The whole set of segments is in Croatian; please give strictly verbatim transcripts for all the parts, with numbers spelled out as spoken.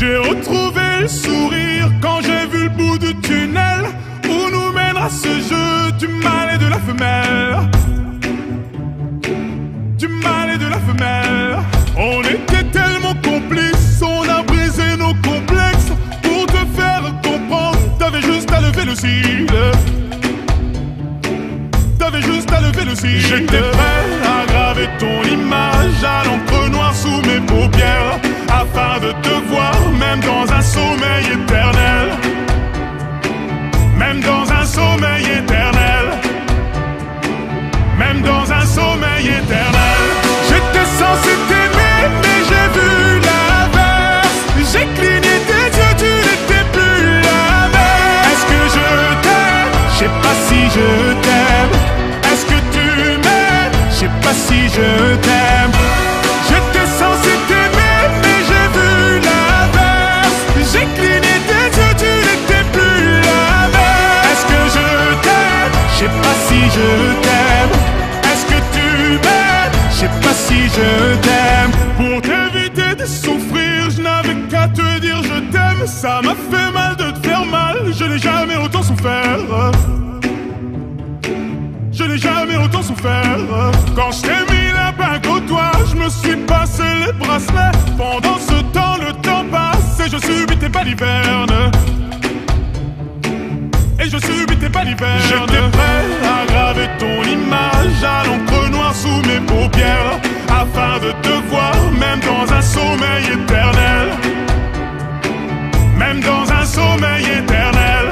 J'ai retrouvé le sourire quand j'ai vu le bout du tunnel où nous mènera ce jeu du mal et de la femelle. Du mal et de la femelle. On était tellement complices, on a brisé nos complexes. Pour te faire comprendre, t'avais juste à lever le cil. T'avais juste à lever le cil. J'étais prêt à graver ton image à l'encre noire sous mes paupières, afin de te voir même dans un sommeil éternel. Même dans un sommeil éternel. Même dans un sommeil éternel. J'étais censé t'aimer mais j'ai vu l'inverse. J'ai cligné tes yeux, tu n'étais plus la même. Est-ce que je t'aime? Je sais pas si je t'aime. Est-ce que tu m'aimes? Je sais pas si je t'aime. J'étais censé t'aimer mais j'ai vu l'inverse. J'ai cligné tes yeux, tu n'étais plus la même. Est-ce que je t'aime? Je sais pas si je t'aime. Est-ce que tu m'aimes? Je sais pas si je t'aime. Pour t'éviter de souffrir, je n'avais qu'à te dire je t'aime. Ça m'a fait mal de te faire mal, je n'ai jamais autant souffert. Je n'ai jamais autant souffert. Quand je t'ai mis la bague au doigt, je me suis passé les bracelets. Pendant ce temps, le temps passe et je subis tes balivernes. Et je subis tes balivernes. J'étais prêt à graver ton image à l'encre noire sous mes paupières, afin de te voir même dans un sommeil éternel. Même dans un sommeil éternel.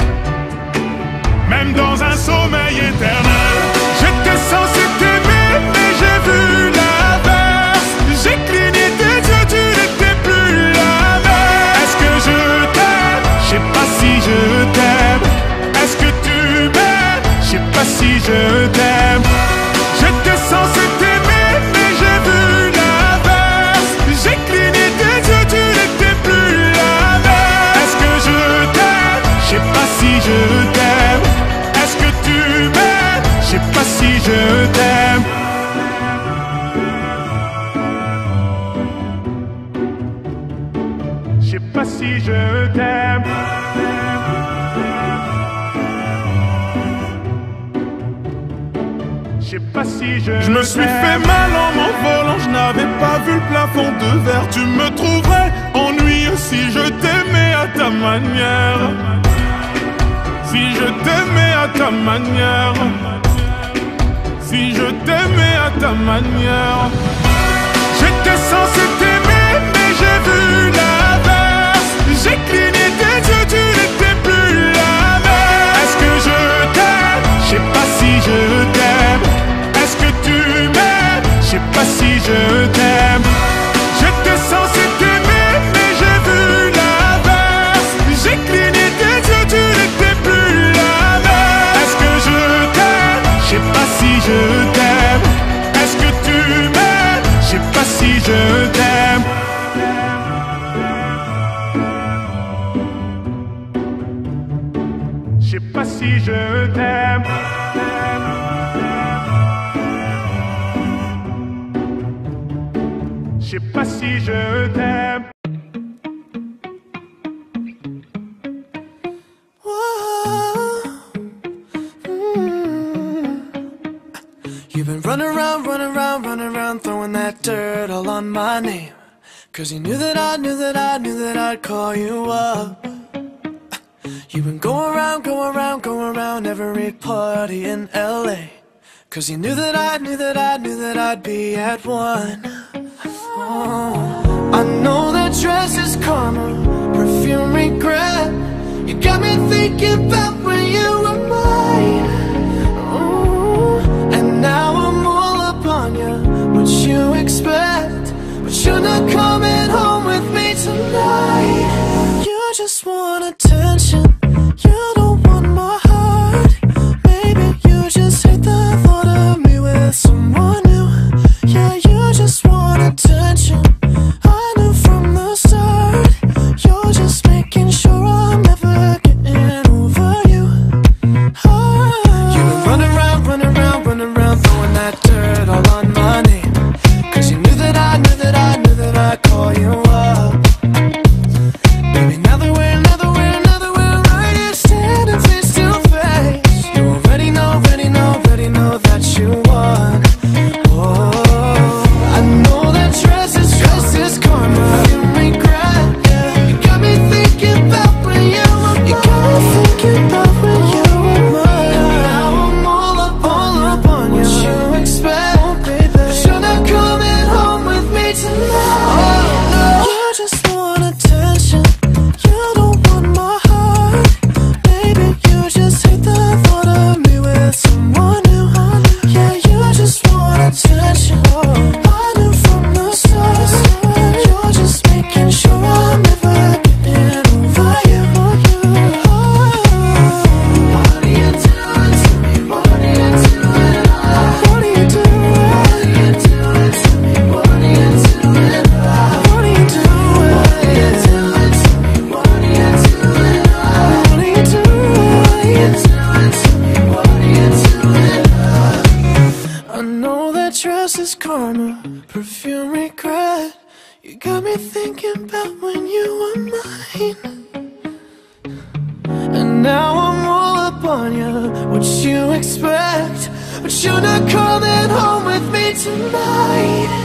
Même dans un sommeil éternel. J'étais censé t'aimer mais j'ai vu l'inverse. J'ai cligné tes yeux, tu n'étais plus la même. Est-ce que je t'aime? Je sais pas si je t'aime. Est-ce que tu m'aimes? Je sais pas si je t'aime. J'étais censé t'aimer mais j'ai vu l'inverse. J'ai cligné tes yeux, tu n'étais plus la même. Est-ce que je t'aime? Je sais pas si je t'aime. Est-ce que tu m'aimes? Je sais pas si je t'aime. Je sais pas si je t'aime. Je sais pas si je Je me suis fait mal en m'envolant, je n'avais pas vu le plafond de verre. Tu me trouverais ennuyeux si je t'aimais à ta manière. Si je t'aimais à ta manière. Si je t'aimais à ta manière. J'étais censé t'aimer mais j'ai vu l'inverse. J'ai cligné tes yeux, tu n'étais plus la même. Est-ce que je t'aime? Je sais pas si je t'aime. Est-ce que tu m'aimes? Je sais pas si je t'aime. J'étais censé t'aimer mais j'ai vu l'inverse. J'ai cligné tes yeux, tu n'étais plus la même. Est-ce que je t'aime? Je sais pas si je t'aime. Est-ce que tu m'aimes? Je sais pas si je t'aime. Je sais pas si je t'aime. Je sais pas si je t'aime. You've been running around, running around, running around, throwing that dirt all on my name. Cause you knew that I knew that I knew that I'd call you up. You've been going around, going around, going around every party in L A. Cause you knew that I knew that I knew that I'd be at one. Oh, I know that dress is karma, perfume regret. You got me thinking about when you were mine. Oh, and now I'm all up on you, what you expect. But you're not coming home with me tonight. You just want attention, you don't want my heart. Maybe you just hate the thought of me with someone new. Yeah, you just want attention, I knew from the start. You're just making sure I'm never getting over you. Oh. You've been running around, running around, running around, throwing that dirt all on my name. Cause you knew that I knew that I knew that I'd call you up. were mine. And now I'm all up on you. What you expect? But you're not coming home with me tonight.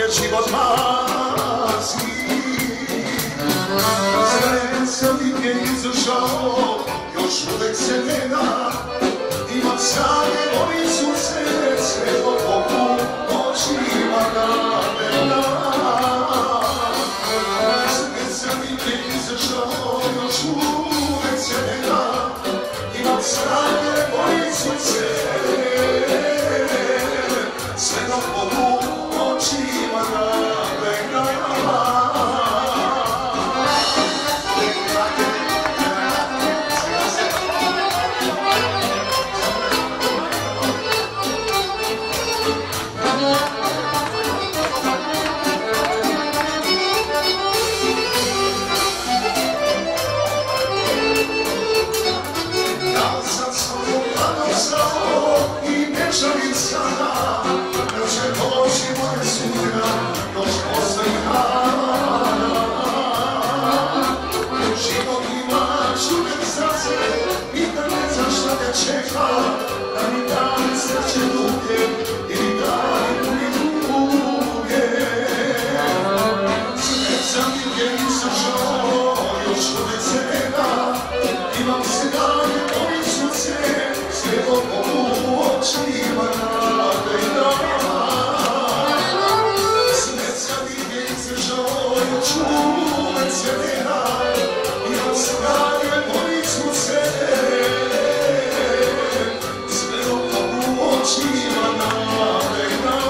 je život masi. Sve sam ti je izašao, još uvek se ne da. Imam sanje, molim sunce, sve do Bogu očima naveda. Sve sam ti je izašao, još uvek se ne da. Imam sanje, molim sunce, sve do Bogu očima naveda. Čeka, da mi dane sreće duge ili dane puni duge. Sve sam ti je izašao, još uvek se ne da. Imam se dane, molim sunce, sve do Bogu očima naveda. Sve sam ti je izašao, još uvek se ne da. Imam se dane, molim sunce, očima naveda.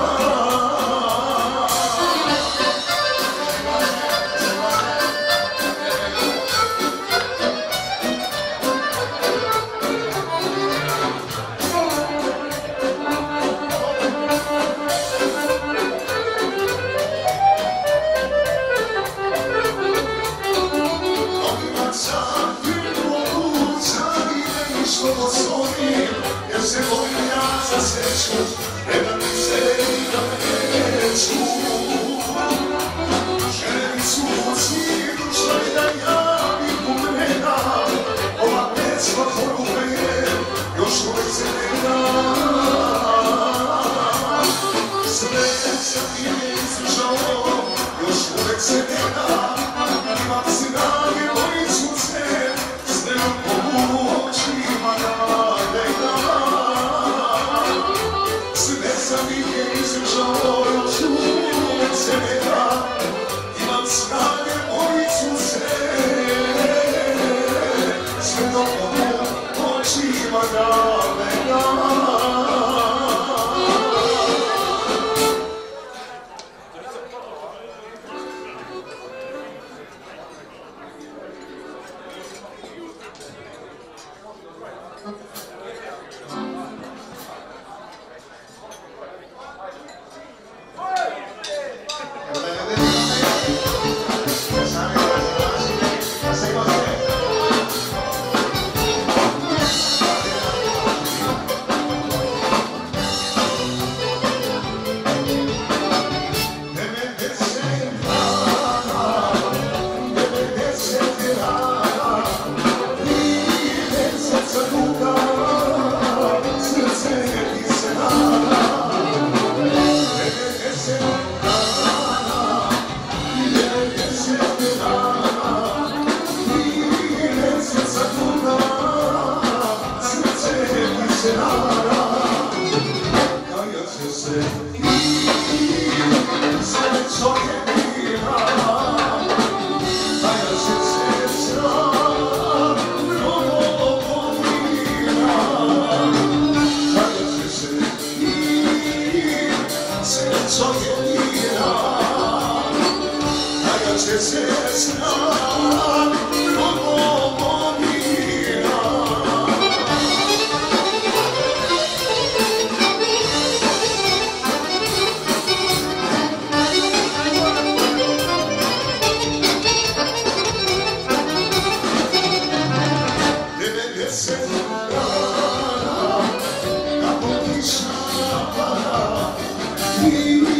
Ovima sam bilo kuca i ne išlo do svojim, jer se bojim ja za sreću, ne da mi se i da me neću. Željeni su od svih duša i da ja bih umrena. Ova pesma poruka je, još uvek se ne da. Sve sam ti je izdržao, još uvek se ne da. Imam se dage, molim sunce, sve nam Bogu očima naveda. Sve sam ih je izdržao, još uvek se ne da. Imam snage, molim sunce, sve do Bogu očima naveda.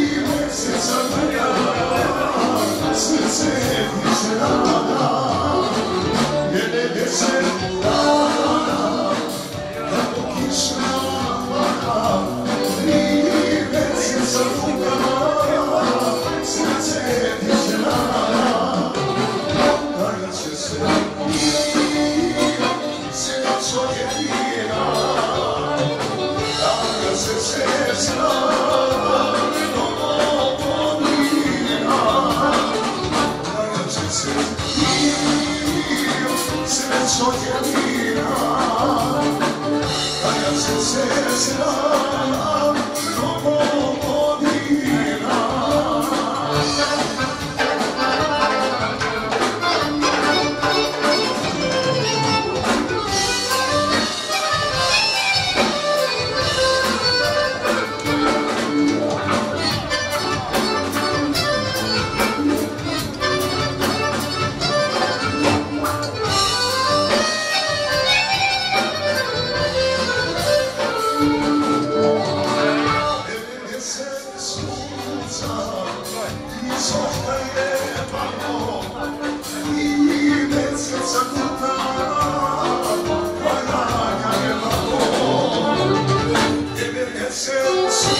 Srce mi se rada.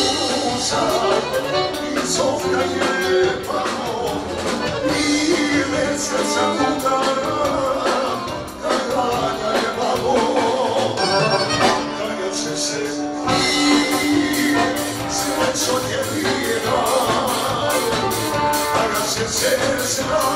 duša i zovka je pamo i već srca udara kada je babo kada će se srećo jedina kada će se zna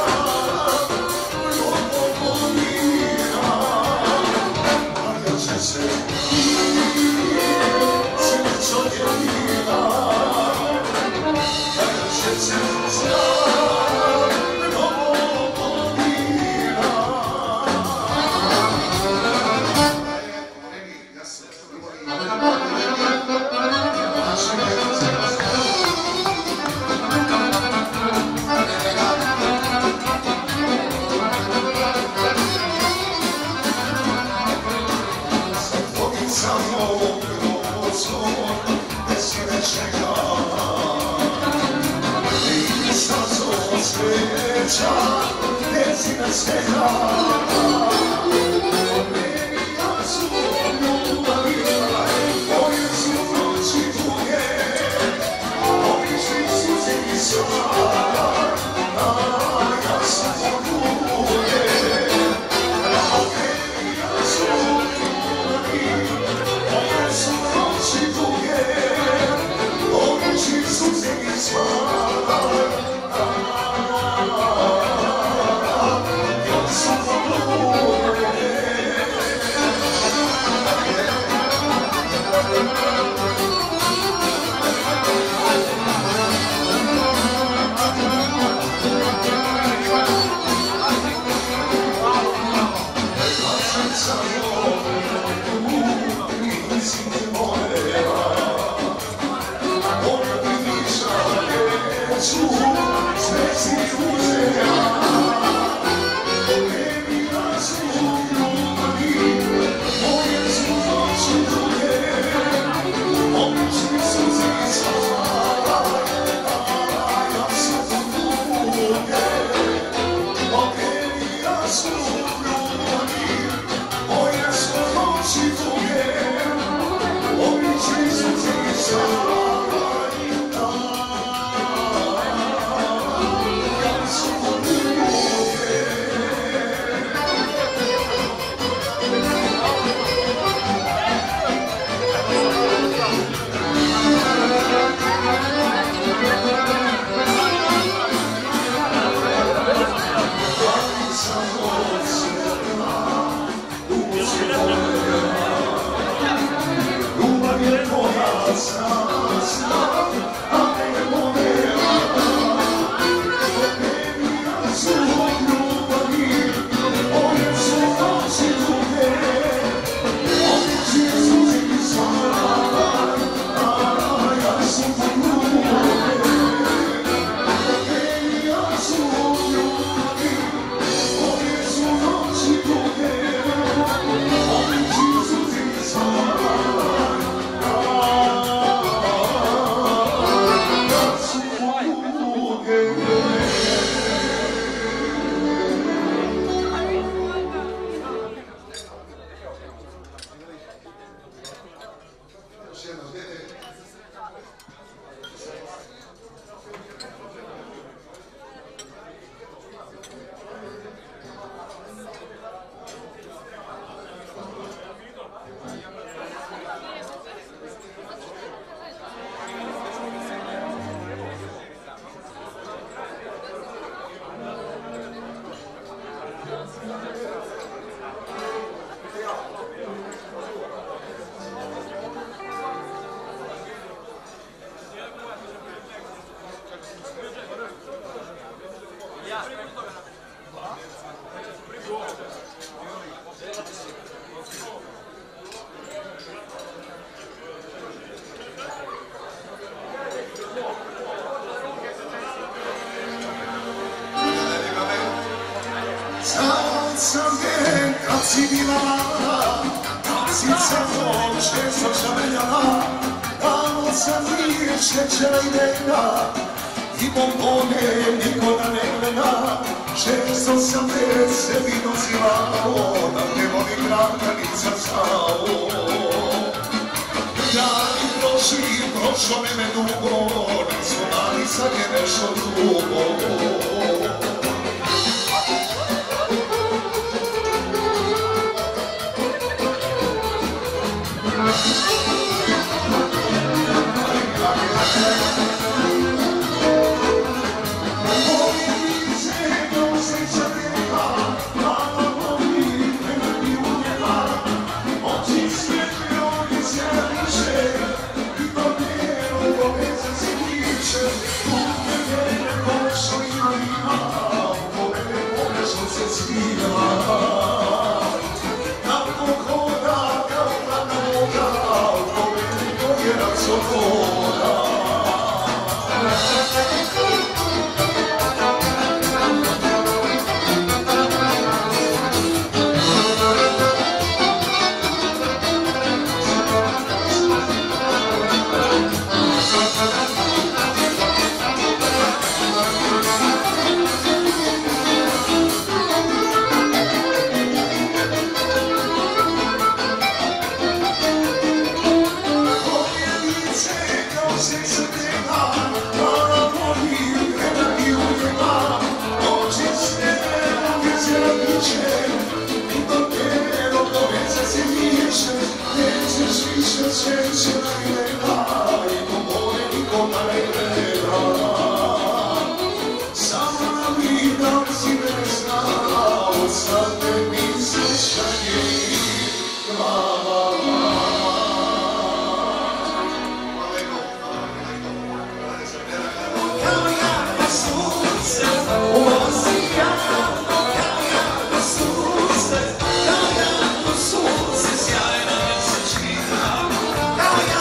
si bila mala, kad si samo često žaljala, dalo sam mir šećera i vena, i bombone niko da ne gleda, često sam te sebi nosila, da ne volim granica sao. Ja i živ, prošlo mi me dugo, nismo mali, sad je nešto drugo. Now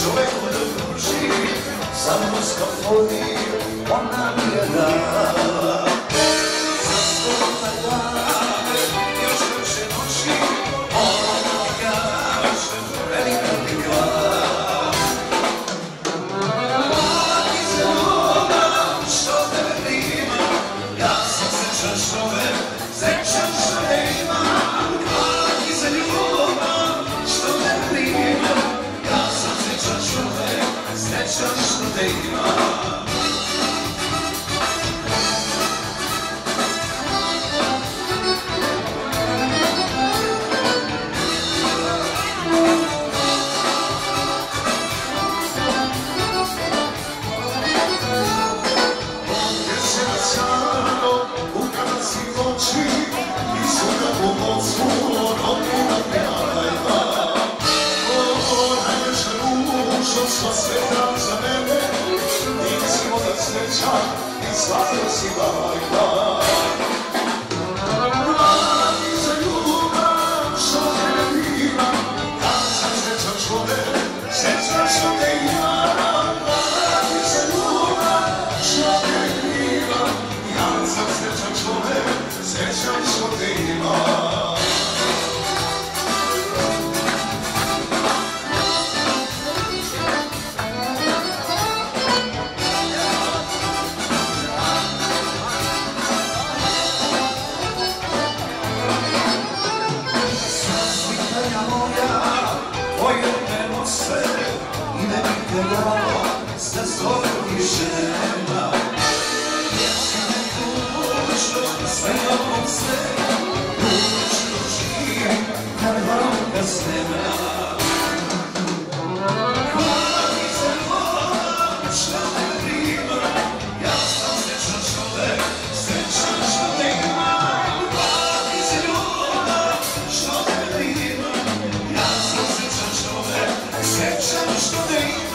čovek da druži, samo skafoni, ona mi je dala. Zašto na dane, još veće noći, ona mi kaže, velika mi glava. Hvala ti za ljubav, što tebe ima, ja sam srećan čovek, srećan što te imam. Hvala ti za ljubav, što tebe ima, ja sam srećan čovek, srećan što te imam. Sva sveta za mene, ti si moja sreća i svaka si bajka. Hvala ti za ljubav, što tebe imam, ja sam srećan čovek, srećan što te imam. Hvala ti za ljubav, što tebe imam, ja sam srećan čovek, srećan što te imam. Sa zovem i žena, jer si me tužno, sve ovom se, tužno živim, kad vanka snema. Hvala ti za ljubav, što te prima, ja sam srećan čovek, srećan što te imam. Hvala ti za ljubav, što te prima, ja sam srećan čovek, srećan što te imam.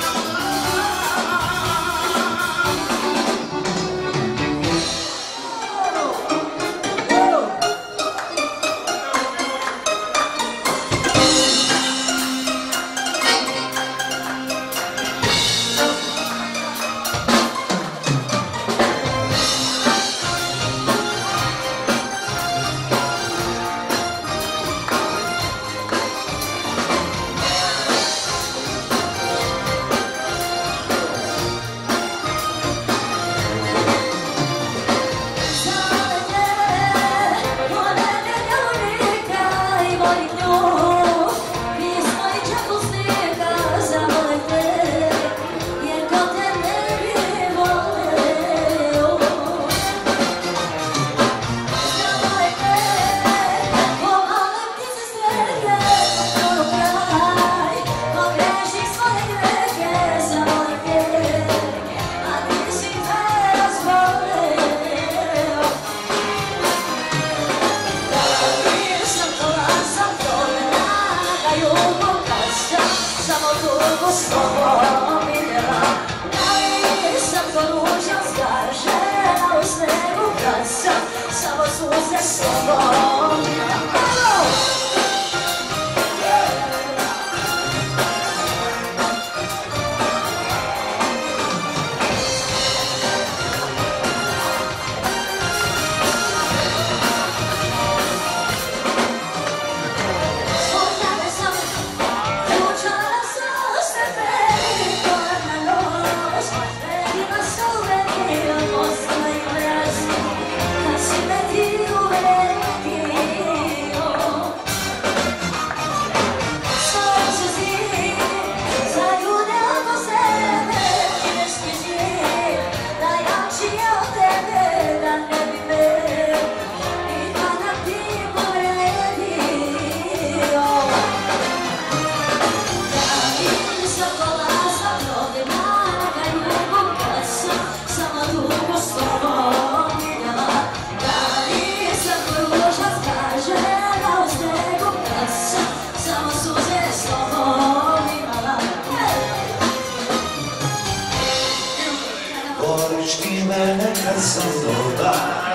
kad sam dobar,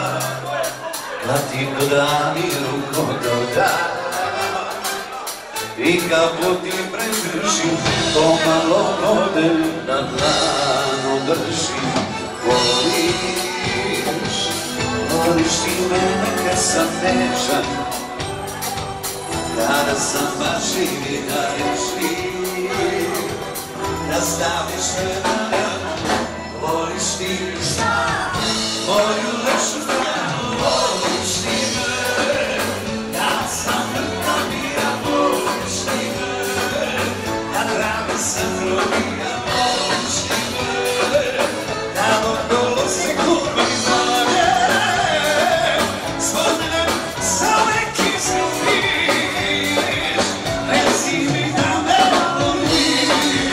da ti podam i rukom dodam. I kako ti prekršim, to malo vode na dlanu držim. Voliš, voliš ti mene kad sam nežan, kada sam baš živ i daješ ti, da staviš me na ranu. Voliš ti moju lešu stranu, voliš ti me, kad sam mrtav i ja voliš ti me, kad rame sam robija, voliš ti me, kad okolo se kupi zlane, zvone za neki izgubiš, reci mi da me voliš.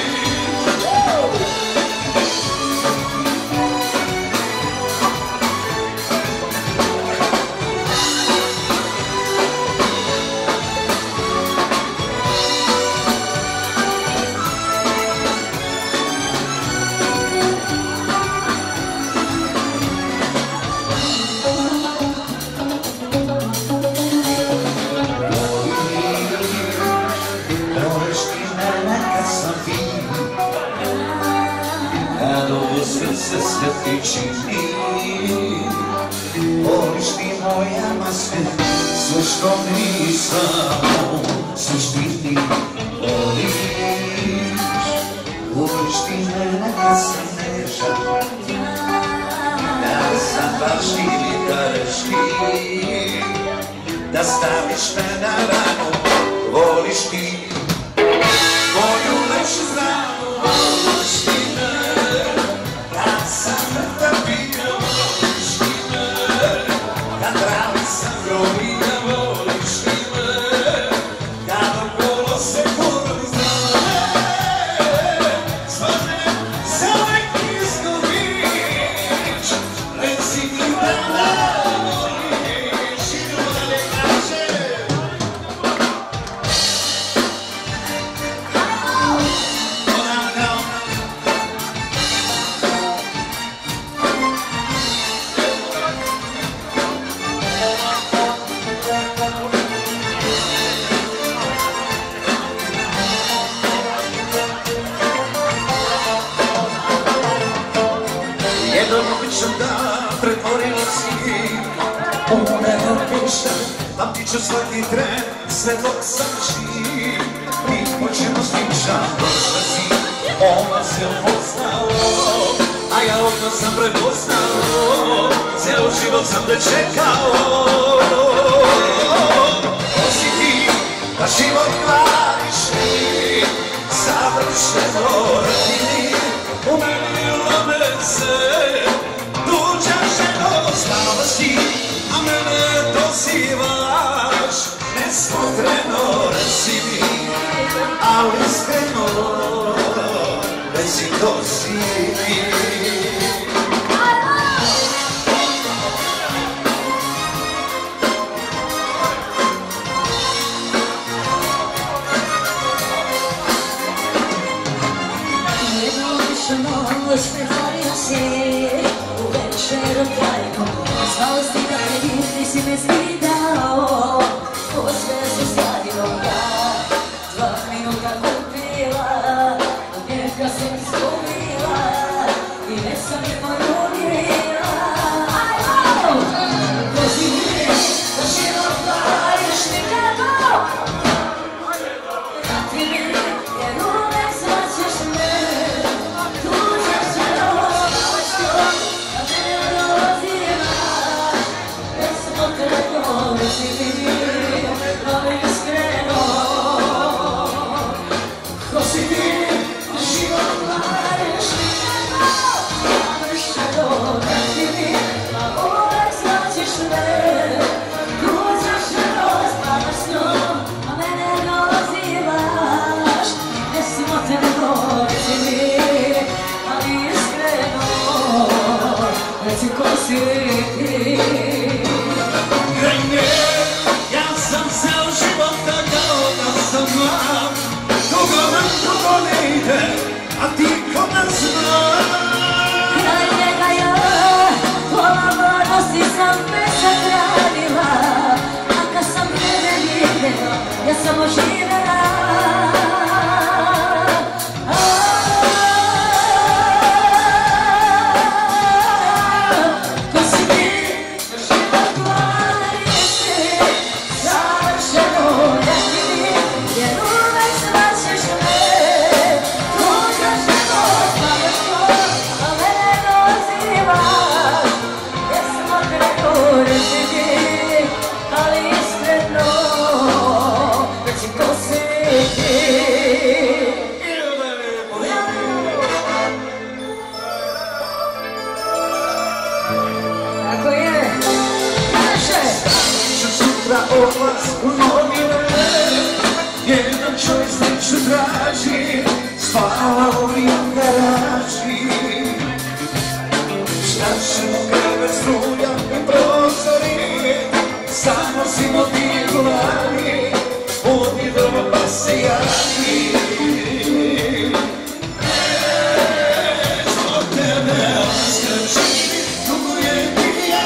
Se sve ti čini, voliš ti moja maske, sve što nisam u suštini. Voliš, voliš ti mene kad sam nežan, kada sam baš živ i daješ ti, da staviš me na ranu. Voliš ti moju lešu stranu, voliš ti me, kad sam mrtav bio, voliš ti me, kad rani sam grobija, voliš ti me, kad okolo se kurvi zlane, zvone za neki izgubiš, reci mi da me voliš. Idemo da ne kaže. Jednom običan dan pretvorila si u neopišta, pamtit ću svaki tren sve dok sam živ. Mi hoćemo sličan došla si, ona se upoznao, a ja odmah sam prepoznao, ceo život sam te čekao. Osi ti, da život kvariš mi, savršeno rodini, u meni lome se, tuđa ženo stavaš ti, a mene dozivaš, nesmotreno reci mi, ali iskreno, reci to si mi. Pretvorio se u večer od jajko, zvao si da me vidiš, nisi me zvidao, ovo sve se sjajno da, dva minuta kupila, od njega sam izgubila i ne sam je poljubila. Ajmo! Kozi mi, da život kvariš nikako, vrati mi, jer uvek zvaćeš me. Ja sam ceo život tako da sam mlad, koga nam drugo ne ide, a ti ko nas zna. Kraj njega ja, pola mladosti sam me sakranila, a kad sam tebe videla, ja samo živela. se javim. Zbog tebe oskar živim, tuguje prije.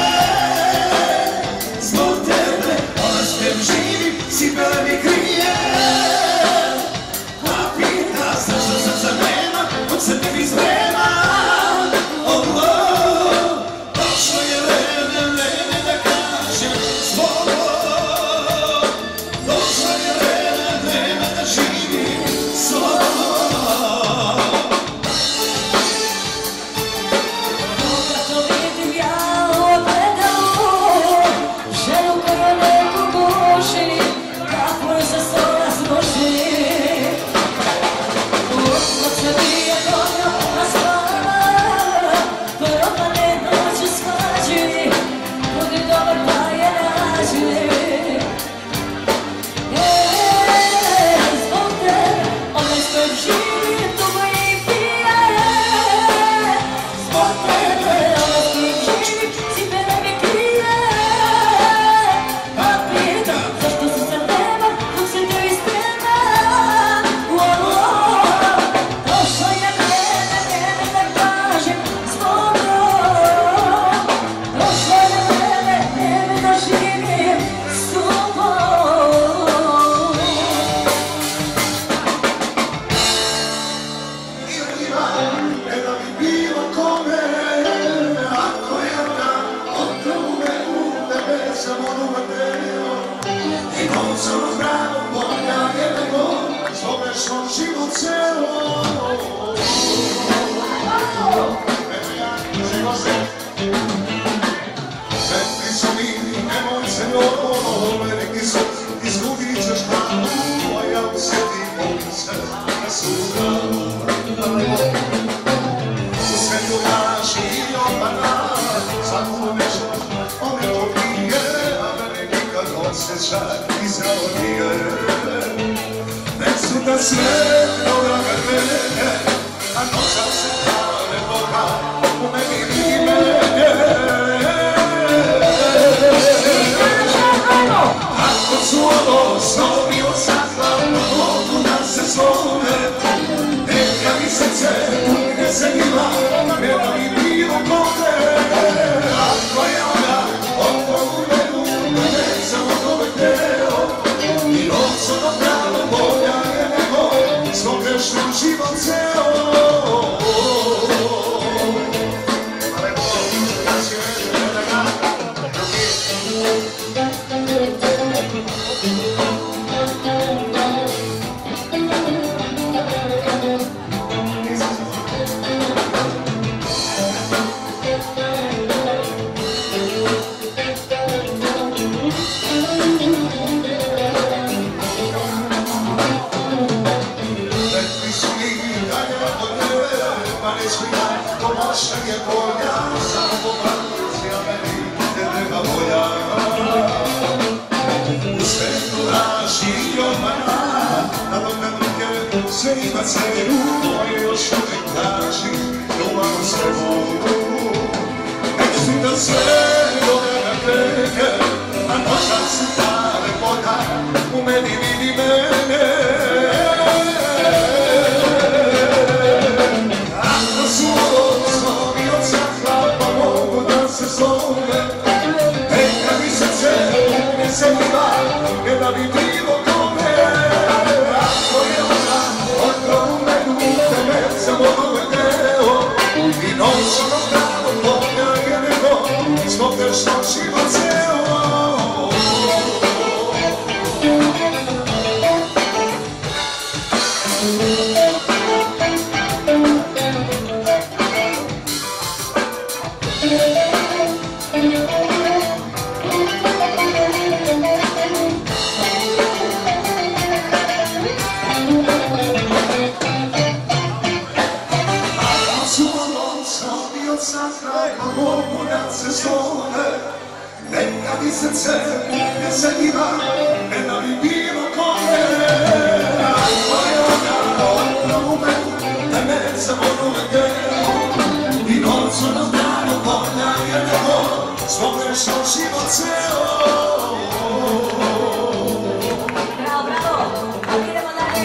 Zbog tebe oskar živim, sibela mi krije. A pita zašto sam za nema, dok se tebi sprema. Došlo je vreme, vreme da kažem slovo. Došlo je vreme, vreme da živim slovo. Kad to vidim ja u ogledalu, ženu koju neku guši, kako je za sola zloži. Od se bije konja na spava, propane noću svađi, budi dobar pa je nađi. Zbog tebe, onaj s kojim živim, tugo i pije. Zbog tebe, onaj s kojim živim, cipele mi krije. Pa pitam, zašto se sad nema, dok se tebi sprema. Došlo je vreme, vreme da kažem slovo. Došlo je vreme, vreme da živim slovo. Ne da bi bilo kome, ako je ona otrove u tebe sam onu materiju. I novcom zdravo bolja je nego zoveš on život celo. Živo se, rekli su mi, nemoj se nove, neki su, izgubit ćeš glavu, a ja usjetim ulice na sustavu. U svetu naši i obana, svaku nešto one pobije, a mene nikad osjećaj izrao nije. Nek su da sve dobra kad mene, a noća se prave Boga, u meni i mene. Ako su ovo snovi od sakla, mogu da se slome, neka mi srce pukne se njima, ne da mi bilo kome. Ako je ona otvor u menu, ne sam od ove teo, i novcom od pravo bolja je nego, svog grešnog život ceo. Ale Bog, da si već da ga, drugi. Rekli su mi da je od tebe, pa ne smija, pomoćna je bolja, samo pomaci, a meni ne treba bolja. U svetu naši i obana, na dome ruke sve ima cenu, a još uvijek traži ljubav s tebom. Nek su da sve dobre na kreke, a noća se ta lepota, u meni vidi mene. Ako su ovo snovi od sakla, pa mogu da se zove, neka mi srce pukne se njima, ne da bi bilo kome. Ako je ona otrov u menu, tebe sam od ove teo, i novcom od pravo bolja je nego, zbog grešnog život ceo. Mogu da se zove, neka mi srce ne se njima, ne da bi bilo kome. Ako je ona otrov u menu, da me sam od uvek deo, i novcom od pravo bolja je nego, svog grešnog život ceo. Bravo, bravo, idemo dalje.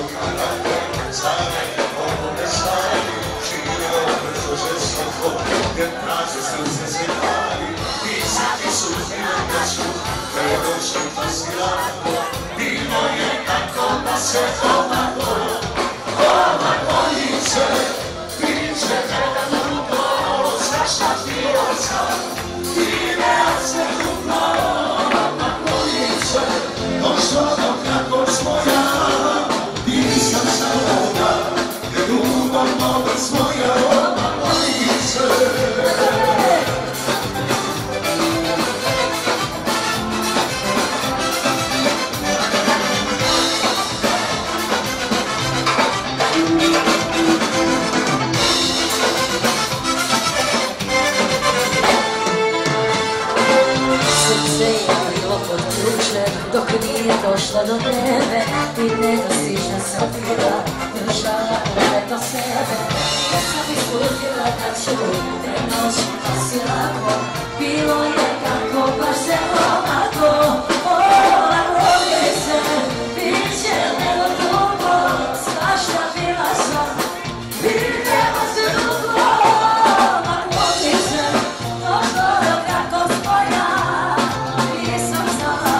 Dok nije došla do tebe i nedostižna sam bila, držala uvek do sebe. Ja sam isputila da ću te noći nosi lako, bilo je kako baš se olako. Olako mi se, bit će nego dugo, svašta bila sam, vidjela se dugo. Olako mi se, došlo do kako spoja, nisam znala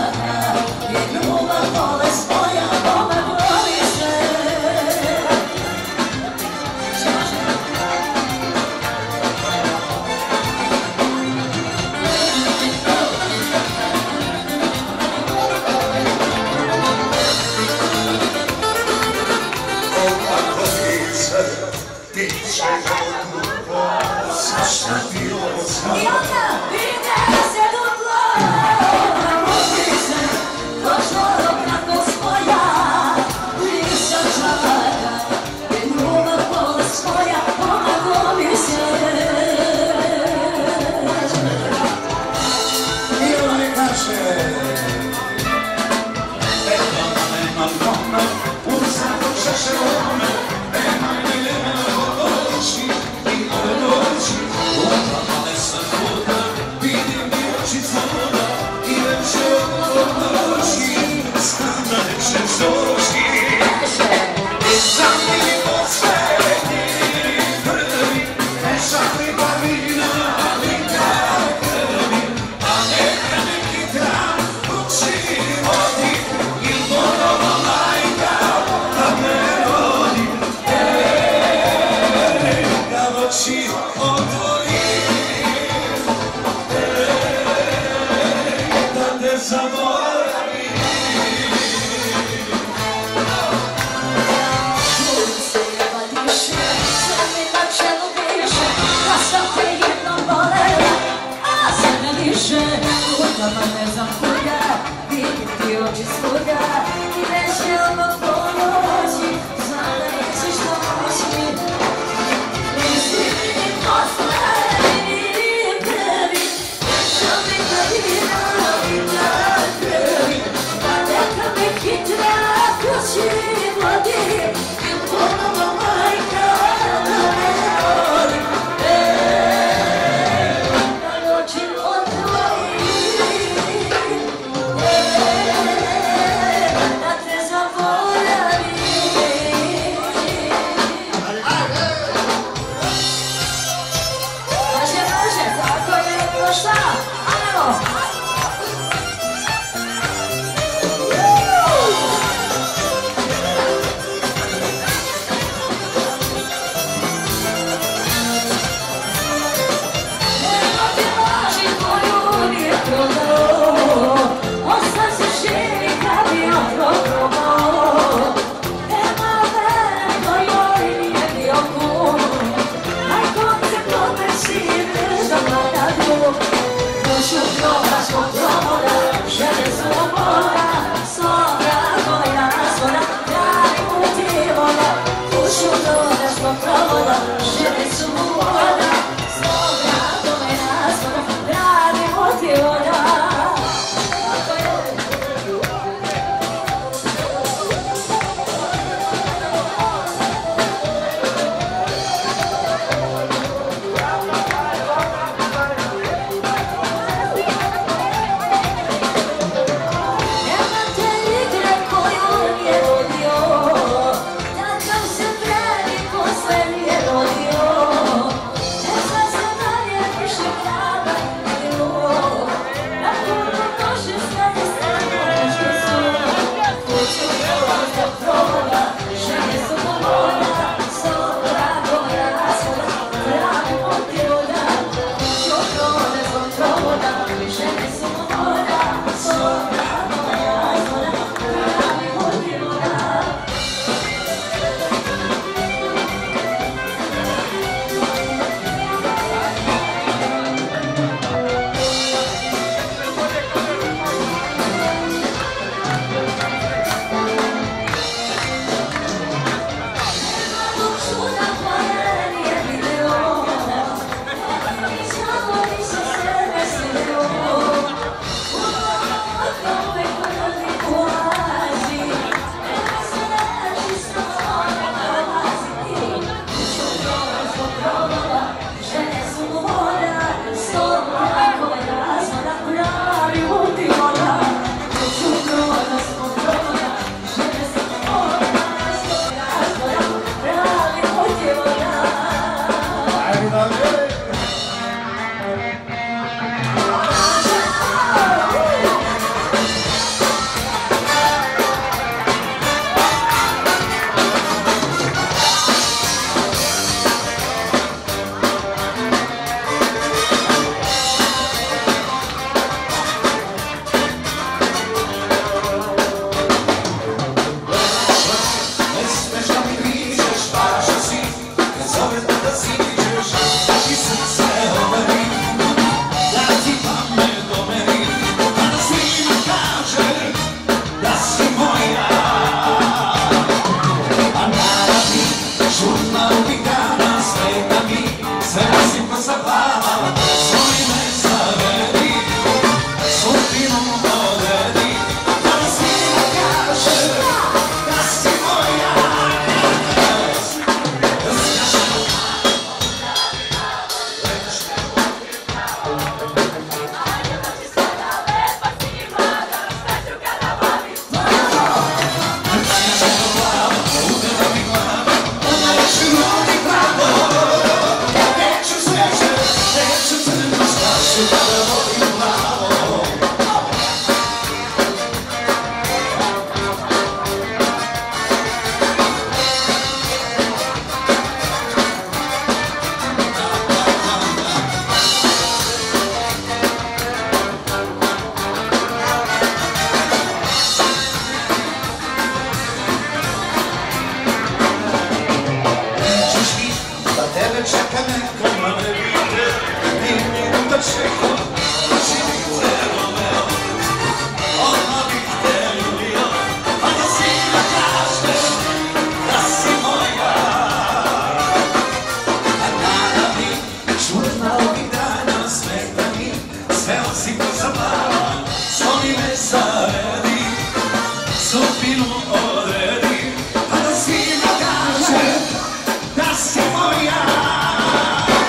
bolest moja, olako mi se. Odredi, a da si mi kaže da si moja.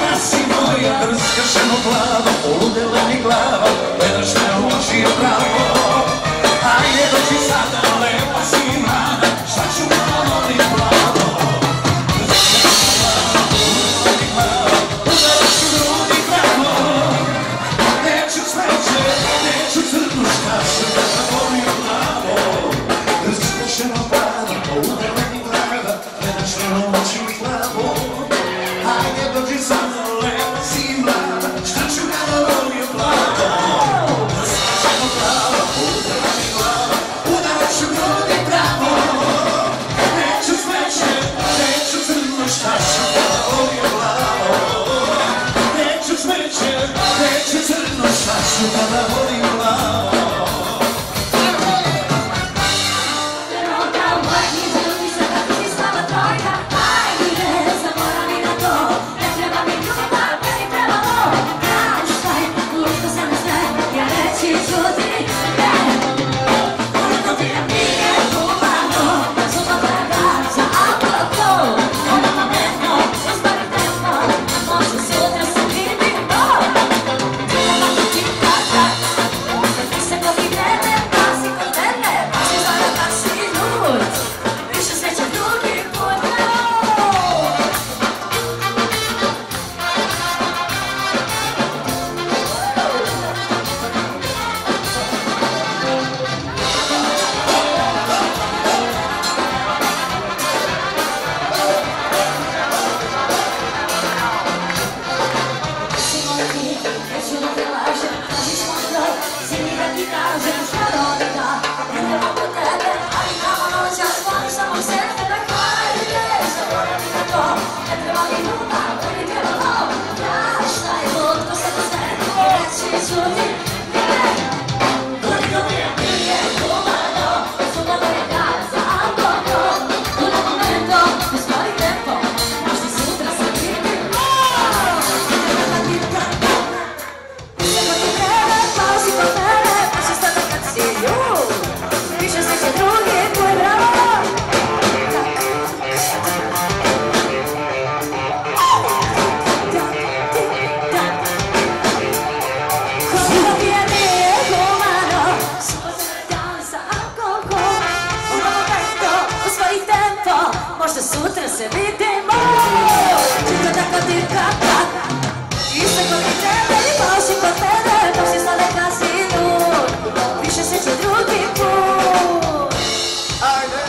možda sutra se vidimo. Čika taka ti kaka, isto kod i tebe i baš i kod tebe, dok si stale kasinu, više se će drugi put. Ajde!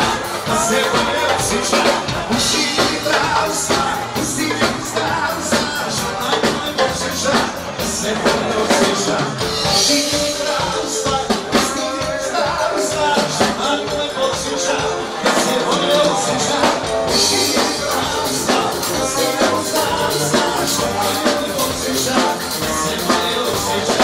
da se bolje osjeća. Puši mi pravu stvar, pusti mi zdravu znaš, a moj osjeća, da se bolje osjeća. Puši mi pravu stvar, pusti mi zdravu znaš, a moj osjeća, da se bolje osjeća. Puši mi pravu stvar, pusti mi zdravu znaš, a moj osjeća, da se bolje osjeća.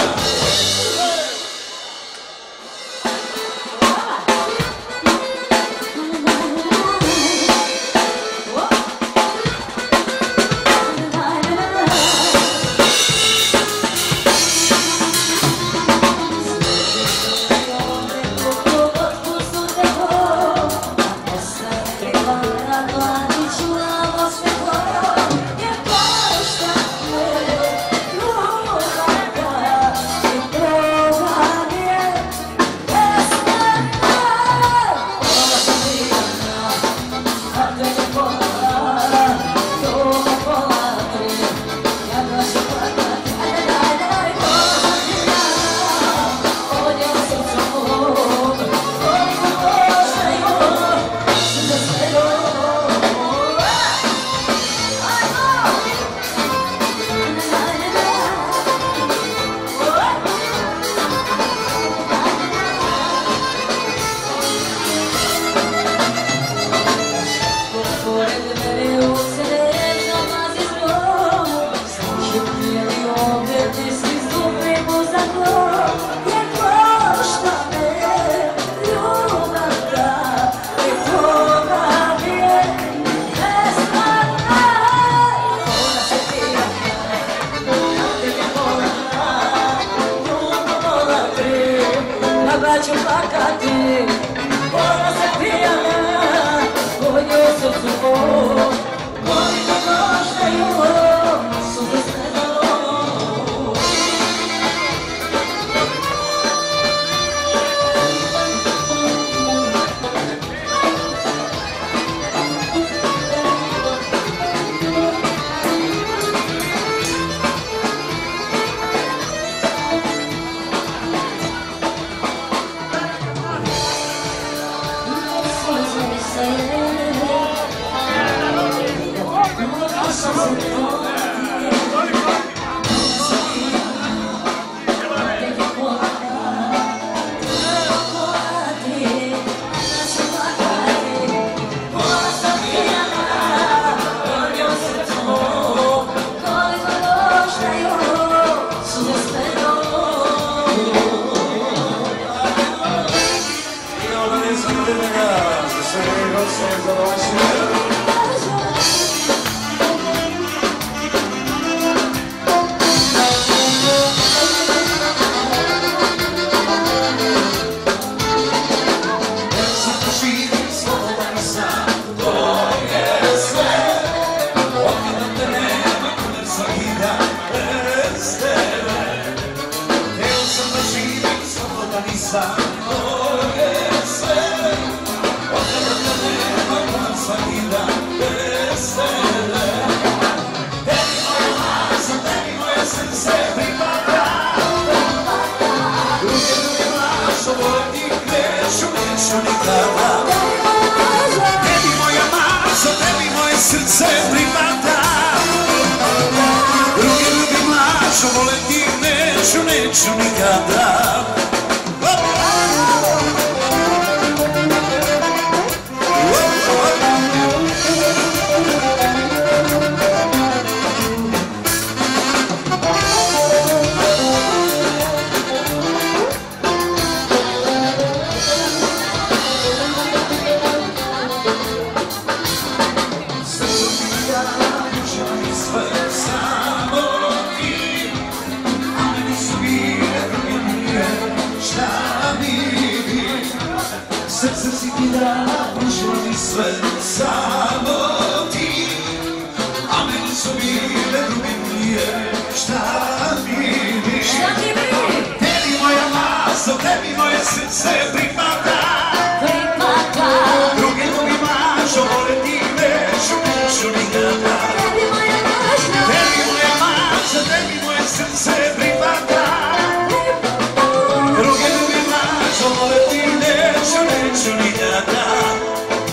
Druge ljubim, a što vole ti neću, neću nikada.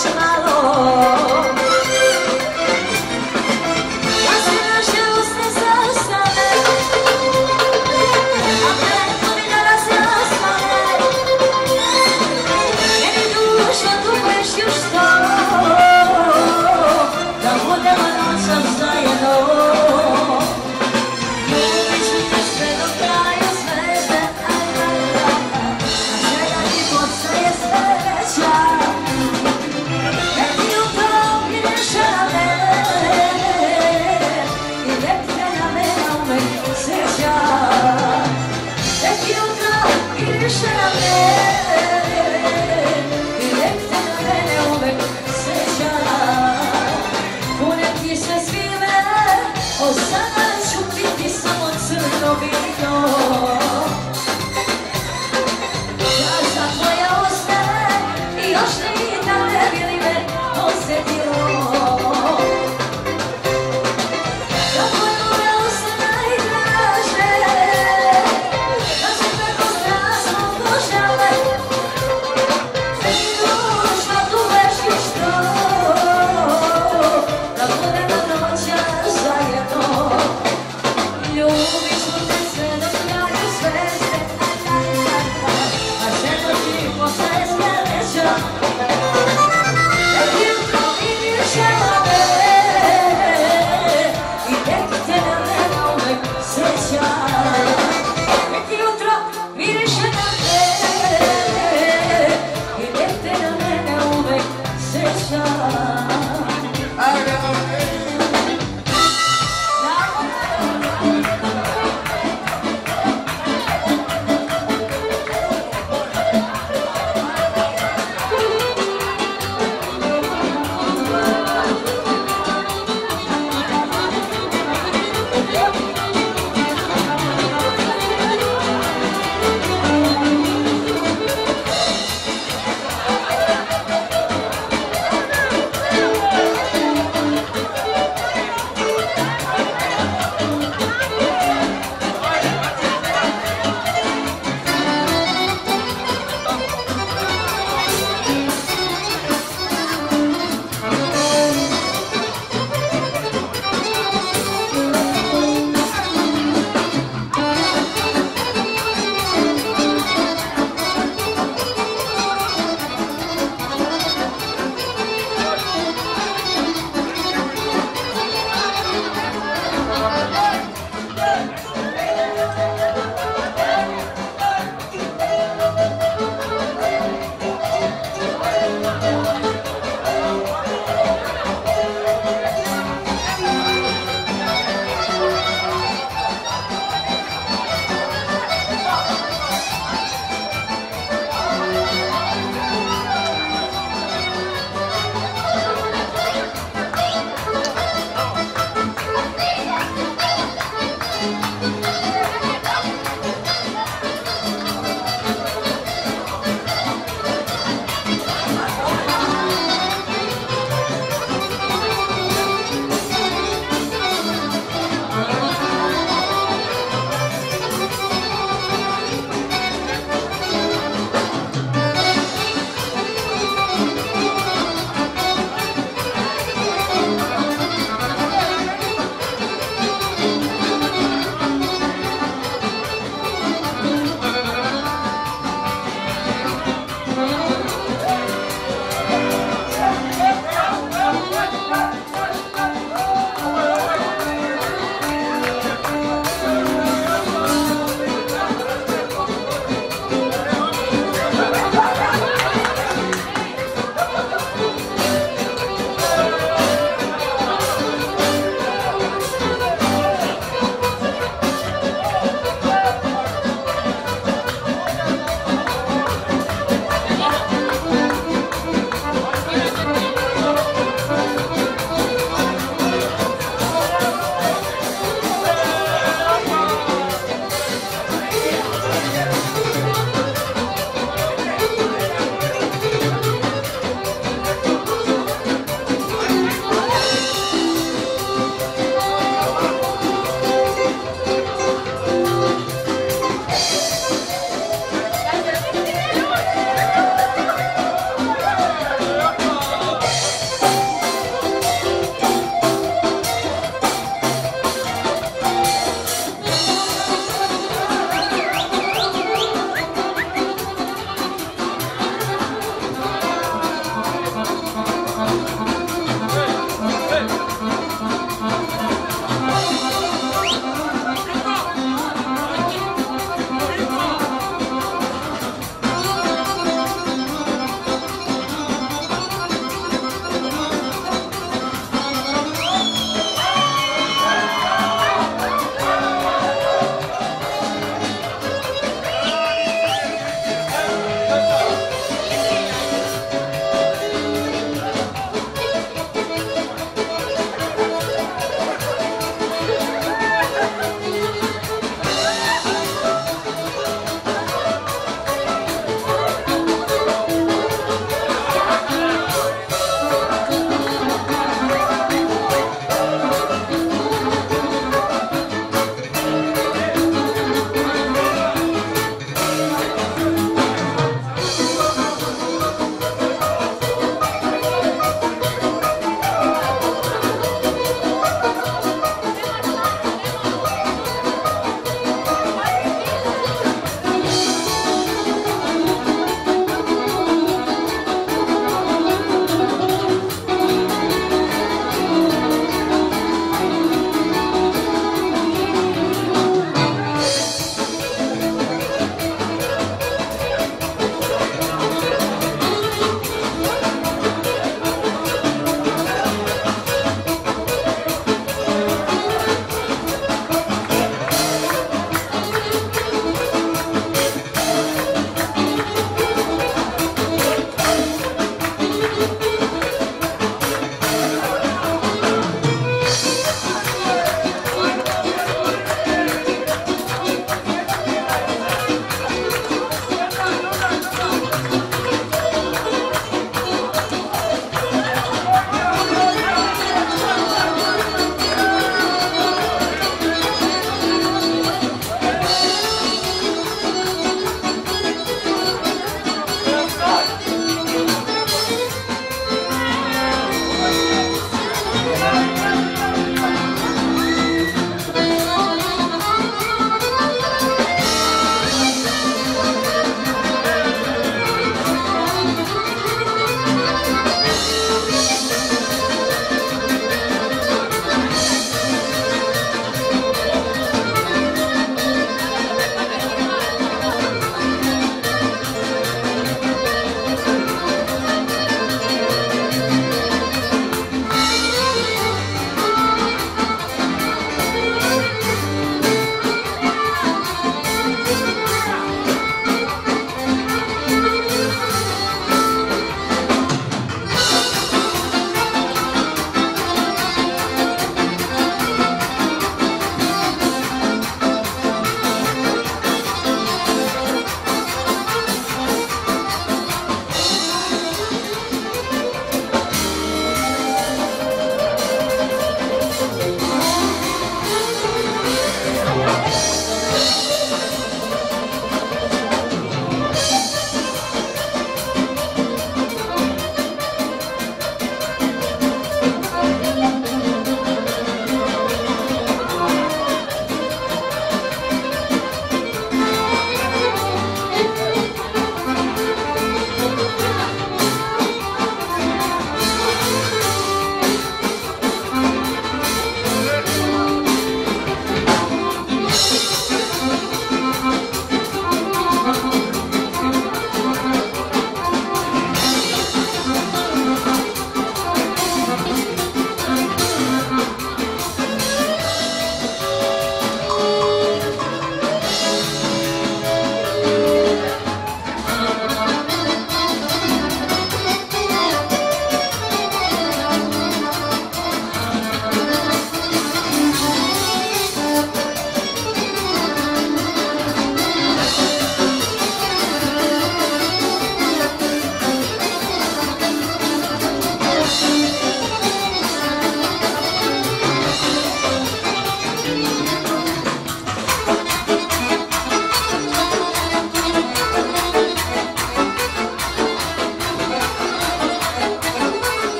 Yeah.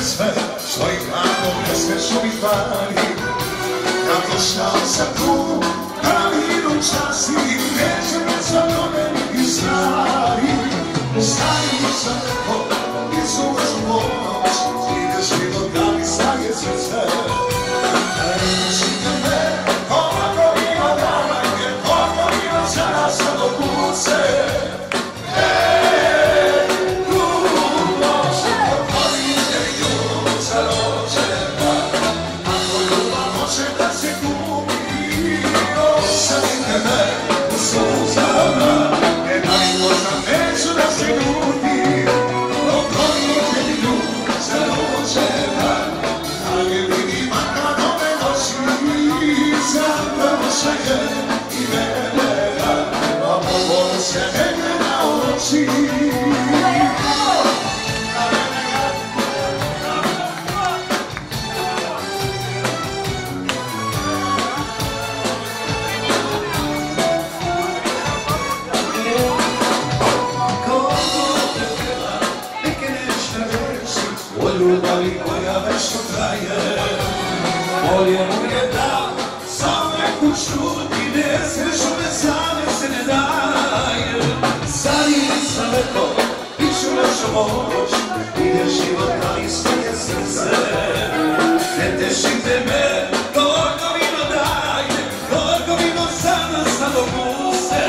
sve što i kako nesreću mi fali. Kako šao sam tu, pravilu časi, neće me zadomeni i stari. Stari sam neko, izulažu moć, ide život da mi staje srce. Rečite me, koliko ima dana, jer koliko ima časa do kuce. Ljubavi koja večno traje, bolje mu je da sam neku šuti, ne sreću me same se ne daje. Stari sam neko, piću našu moć, ide život na istoje srce. Ne tešite me, koliko vino daje, koliko vino sam nas na dopuse.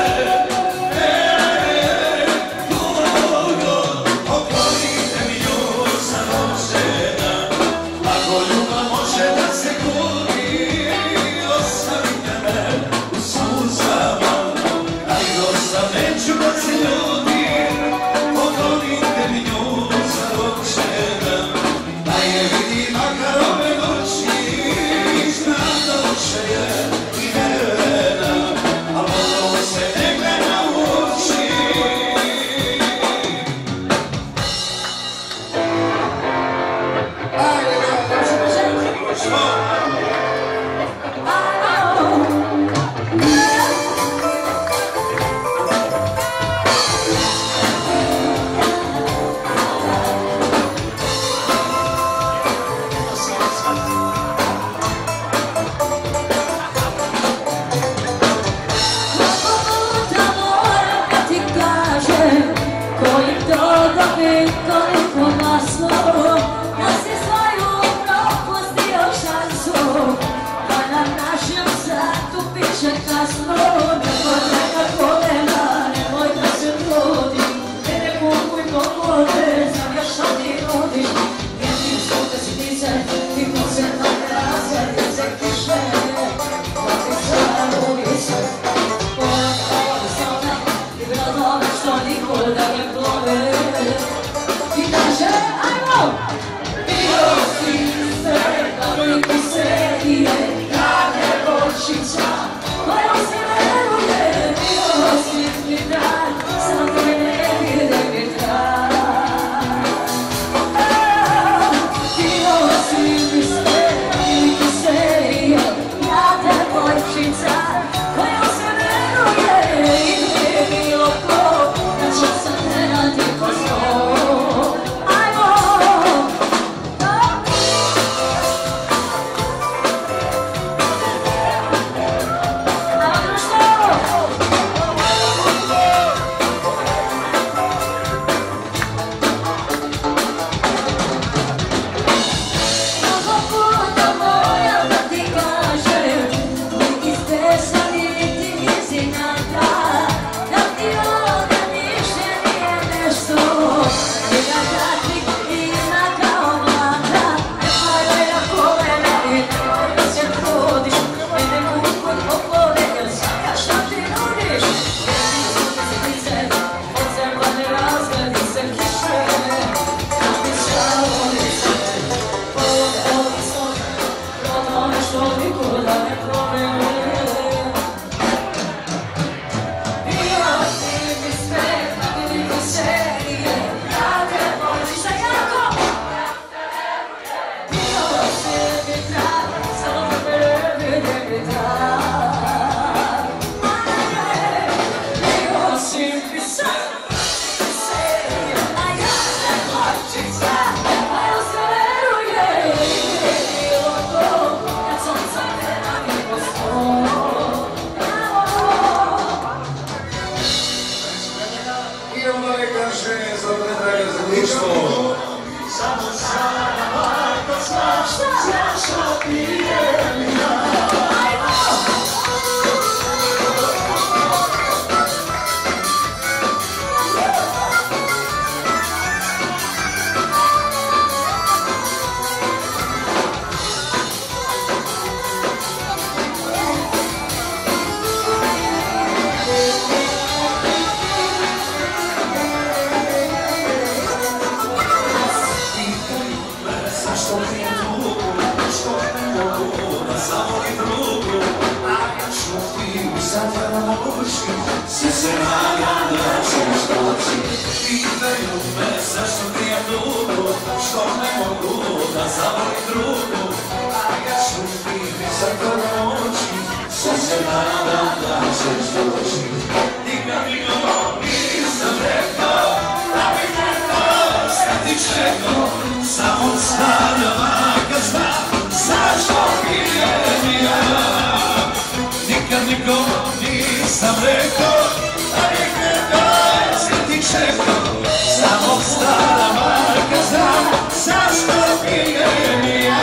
I naše zgodne drage za društvo. Samo sada majka znaš, zašto pijem ja. Sve se nadam da ćeš doći. Pitaju me zašto ti je dugo, što ne mogu da zavolim drugu. A ja šutim i za to noći. Sve se nadam da ćeš doći. Nikad nikomu nisam rekao da bih rekao šta ti čekao. Samo sada majka zna zašto pijem ja. Nikad nikomu nisam rekao, a bih rekao, sve ti čekao. Samo stara majka zna zašto pijem ja.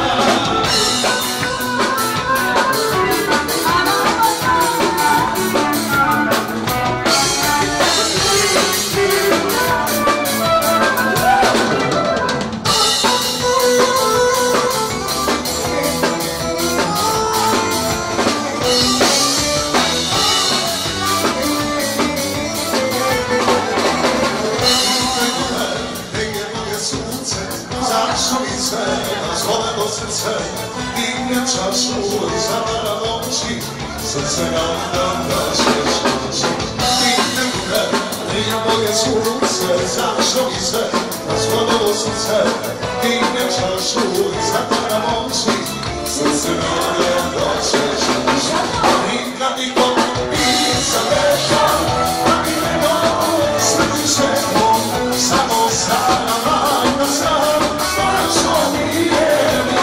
Dignjem čašu i zavara noći, srce nadam da ćeš doći. Dignem te, dignjem moje sunce, zašto mi se razvodilo srce. Dignem čašu i zavara noći, srce nadam da ćeš doći. Nikad nikom nisam rekao, da mi nemoj sve ti čekao. Samo sada majka znam, zašto mi je.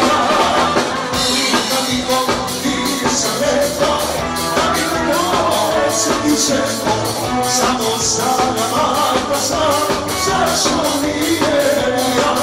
Samo sada majka znam, zašto nije ja.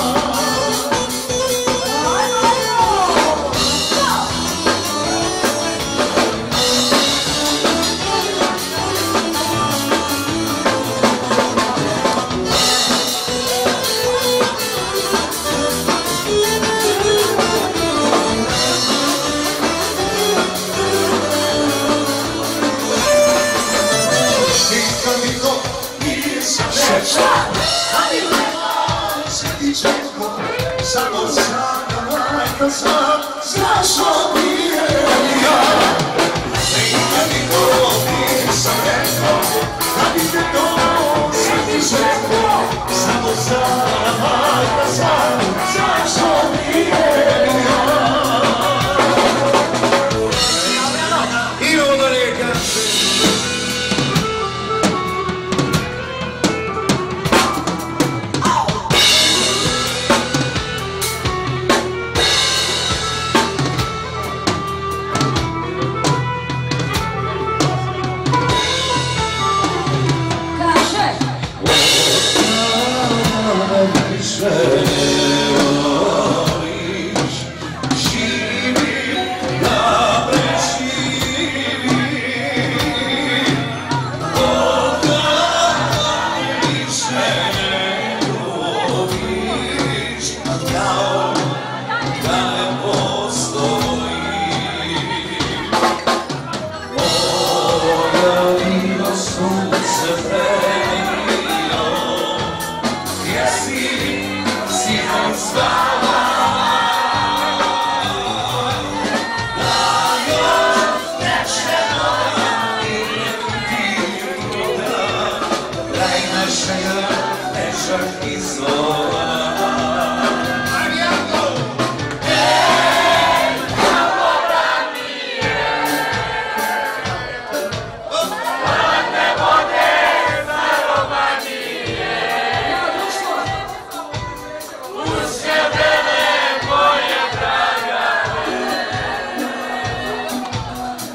Samo sada majka znam, zašto nije ja. Nikad nikomu nisam rekao, da bi te to sve ti čekao. Samo sada majka znam, zašto nije ja. I onda neka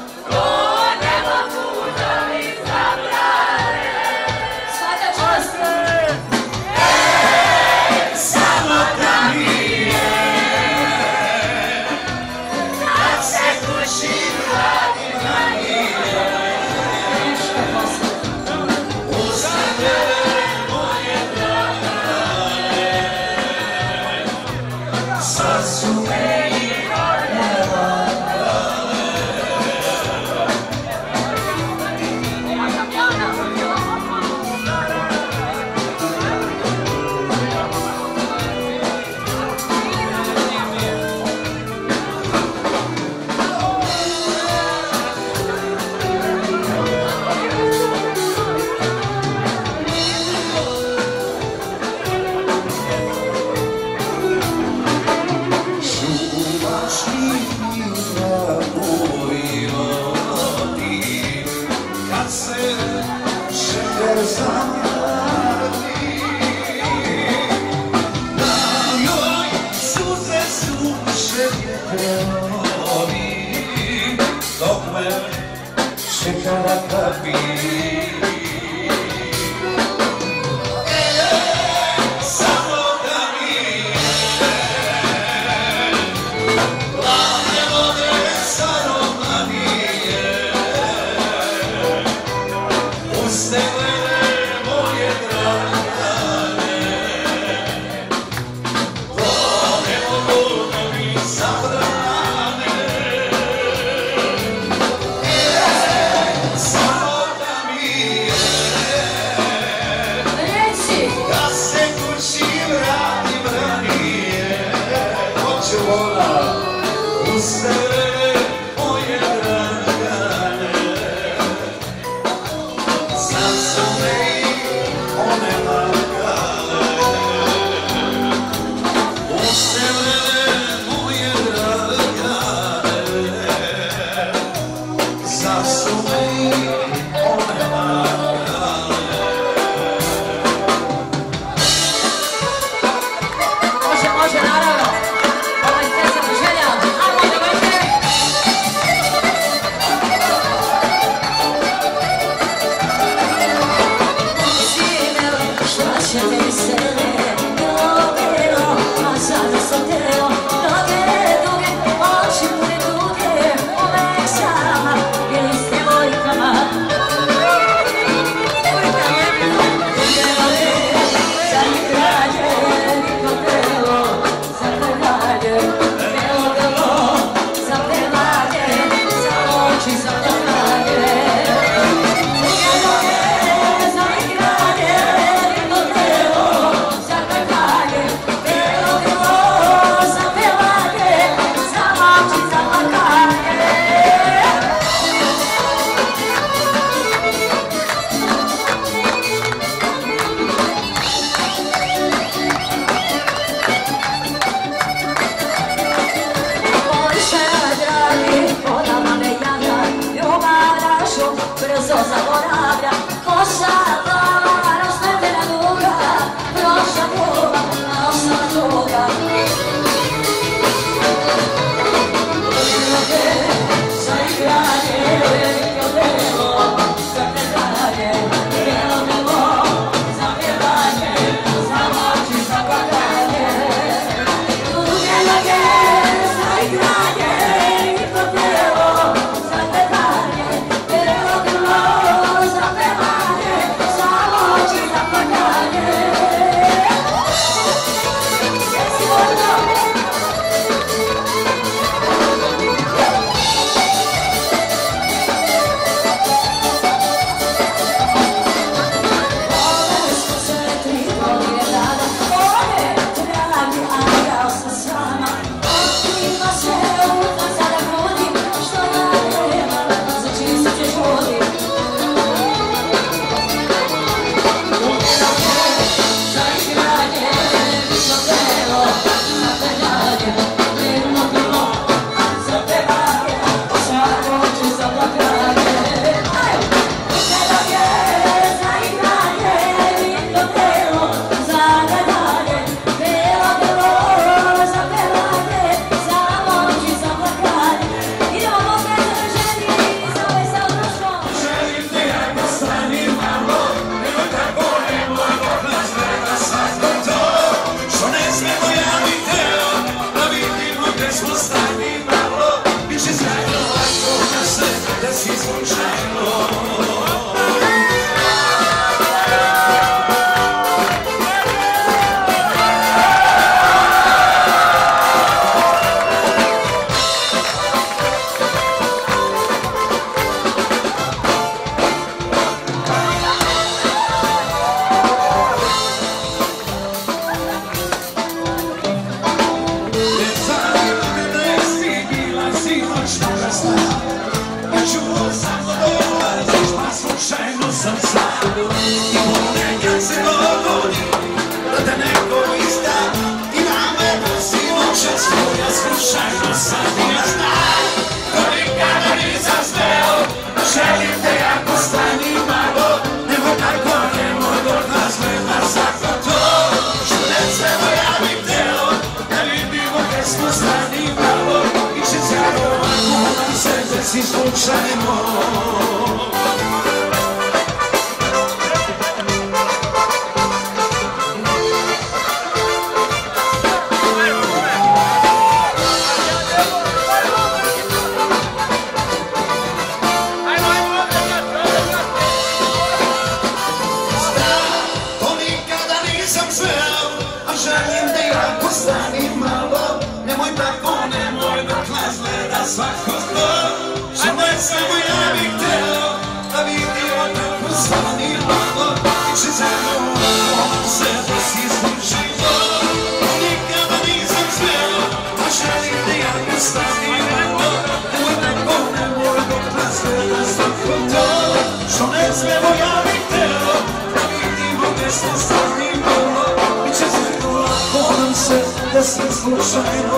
Svaka čast! kapi. Samo da mi glavne vode sa romanije usnele moje dragane. To ne mogu da mi zabrane. Samo da mi da se kući vratim ranije. Hoću vola uz tebe moje dragane. Znam su me i one lagane. Uz tebe moje dragane. Znam su me i one lagane. Može, može, naravno. Ovaj sve sam želja. Ajmo, davajte. Simelo, šta će mi se ne dobilo, a sada sam teo, noge duge, oči moje duge, uvek sama, bili s djevojkama. Brzo zaboravlja, koša glava, rozmetena duga, prošla ljubav, nosa tuga. Ruke za igranje, veliko delo, za predanje, belo delo, za pjevanje, za oči, za plakanje. Ruke noge za igranje, veliko delo, za predanje, belo delo, za pjevanje, za oči, za plakanje. Jesi voljno? Ove smo se tri godine dana, ove dragi, ali ja sam s vama. Otkriva se unutra sada grudi, što ja nemam, za čiji se ćeš vodi. Za igranje, višno telo, za penjanje, mirno bilo, za pevanje, za oči, za plakanje. Ruke noge za igranje, mirno telo, za gledanje, belo delo, za pevanje, za oči, za plakanje. Idemo posljedno na ženi, za ovaj se odruštvo. Želim te ako stani malo, nema tako nemoj odlaz gleda svako to. Što ne smemo ja bi teo, da vidimo gde smo stani malo. Biće sjajno lako da se desi slučajno. Si slučajno svako to, što ne samo ja bih hteo, da vidimo kako stani malo, i će zemlju ovako se desi svoj život. Nikada nisam smeo, a želim da ja ju stavim malo, nemoj neko, nemoj dok nas gleda svako to, što ne smemo ja bih hteo, da vidimo gde smo stani malo, i će zemlju ovako nam se desi slučajno.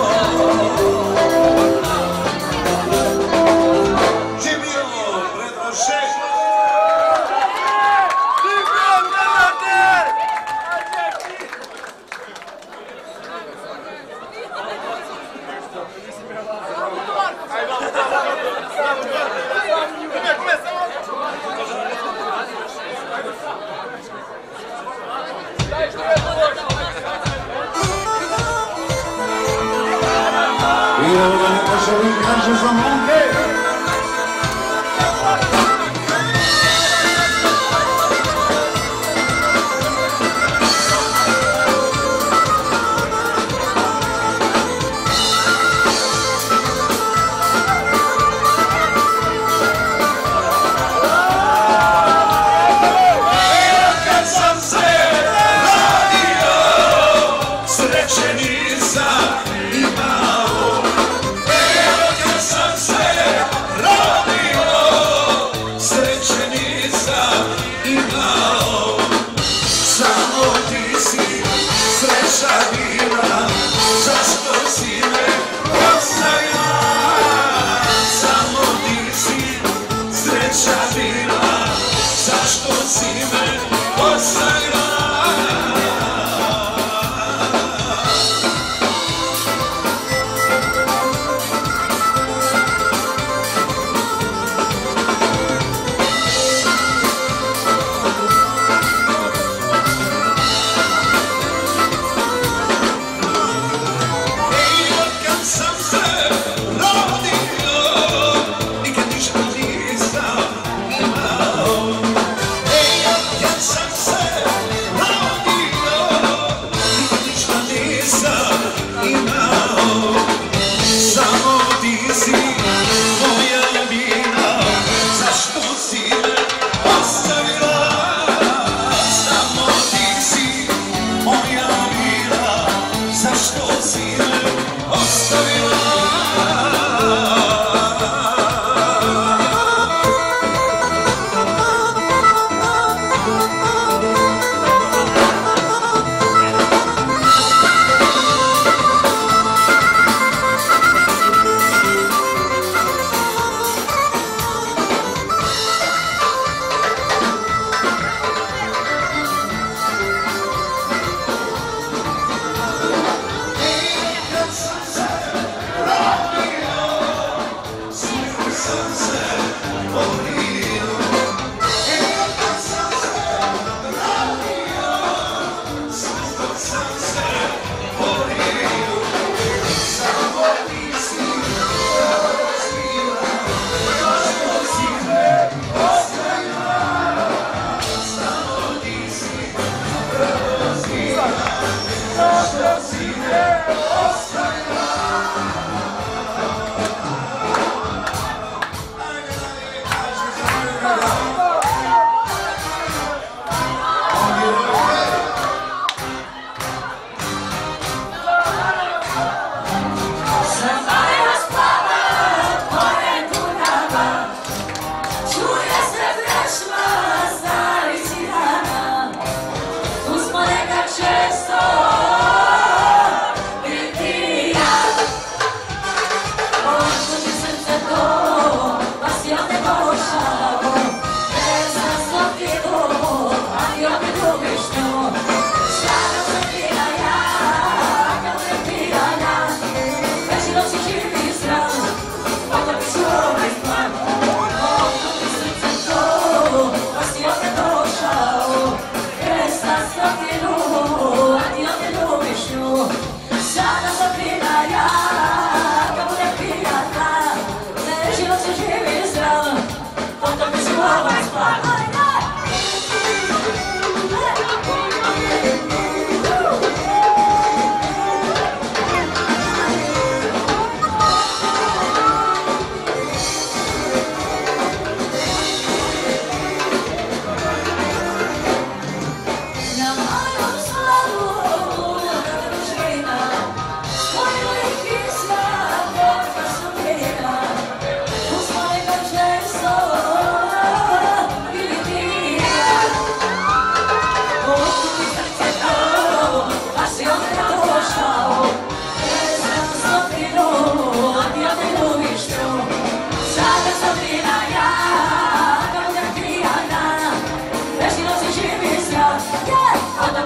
I evo da ne poželim kaže za momke. Sam se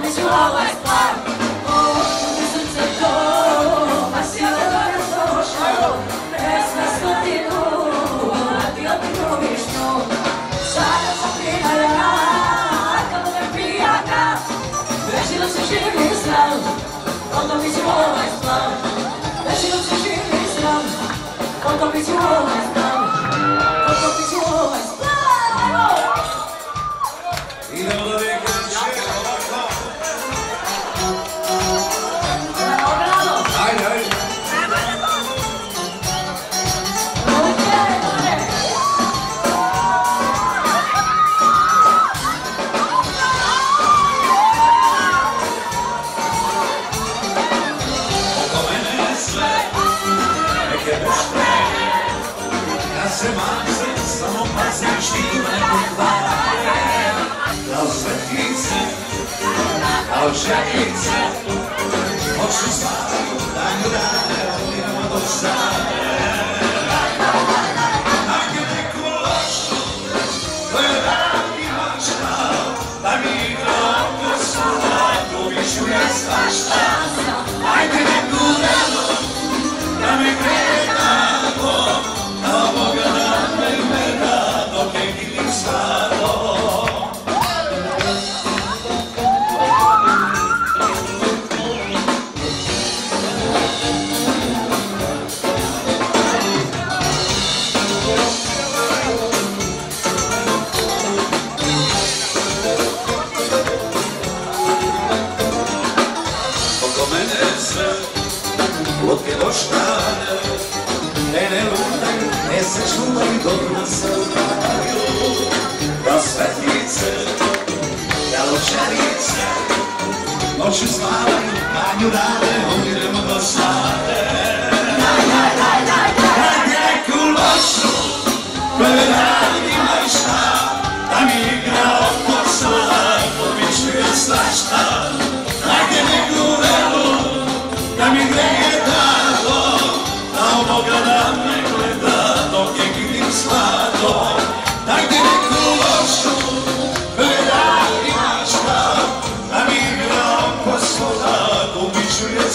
mi ću ovaj stvar. Mi srce to, pa si ovaj došao, pesma stotinu, a ti odnoviš nju. Sada sam prijatelja, kako me pijaka, rešila se živi sram, potopit ću ovaj stvar. Rešila se živi sram, potopit ću ovaj stvar, potopit ću ovaj stvar. Idemo da vi kreće ovako. Ajde, ajde. Oko mene je sve, neke muške, ja se mazim, samo pazim štima ne pokvare. Kao svetlice, kao željice, oči spavaju, danju rane, idemo do stare. Ajde neku lošu, koju radi mačka, da mi igra oko suda, pobiću je svašta. Ajde neku vrelu, da mi greje tako, kao Boga da me mera, dok je gidim staro. Lutke doštane, mene lutaju, ne se čuvaju, dobro se upravaju. Kao svetlice, kao žarice, noću spavaju, danju rade, umiremo do slave. Ajde neku lošu, koju radi mašta, da mi igra oko suda, pobiću je svašta. Ajde neku velu, da mi greje tako, kao Boga da me gleda, dok je gidim slatko. Dajte neku lošu, koju radi mašta, da mi igra oko svoda, pobiću je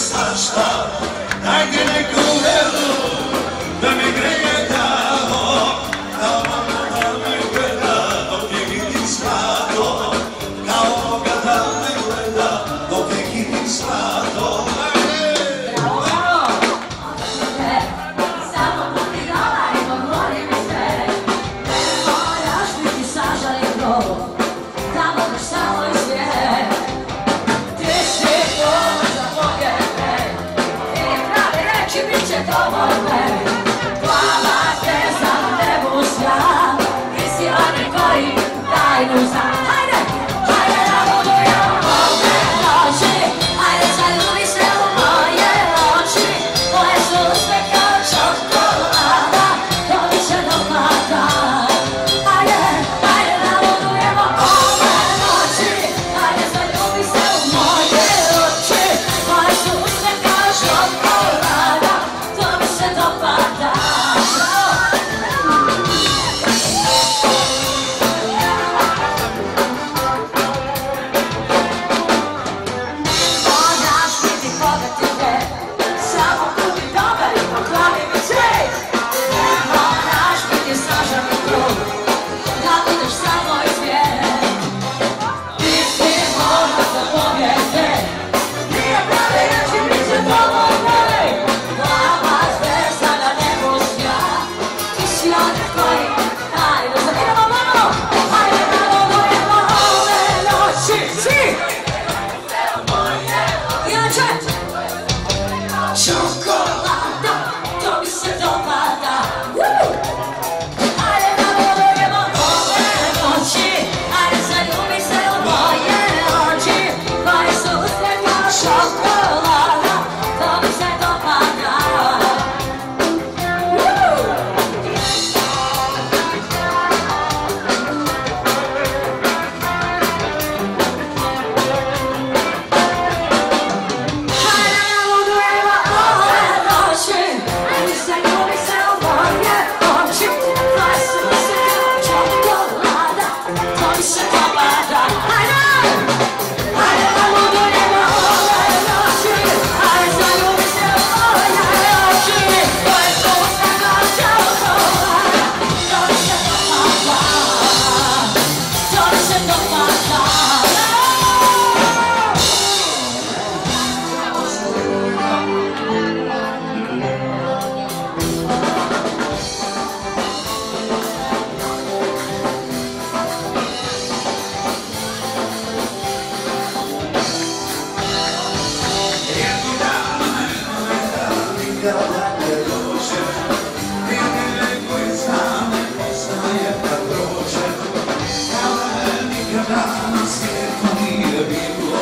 nikada ne dođe. Vidi koji znam, ne poznaje kad prođe. Kada me nikada na svijetu nije bilo.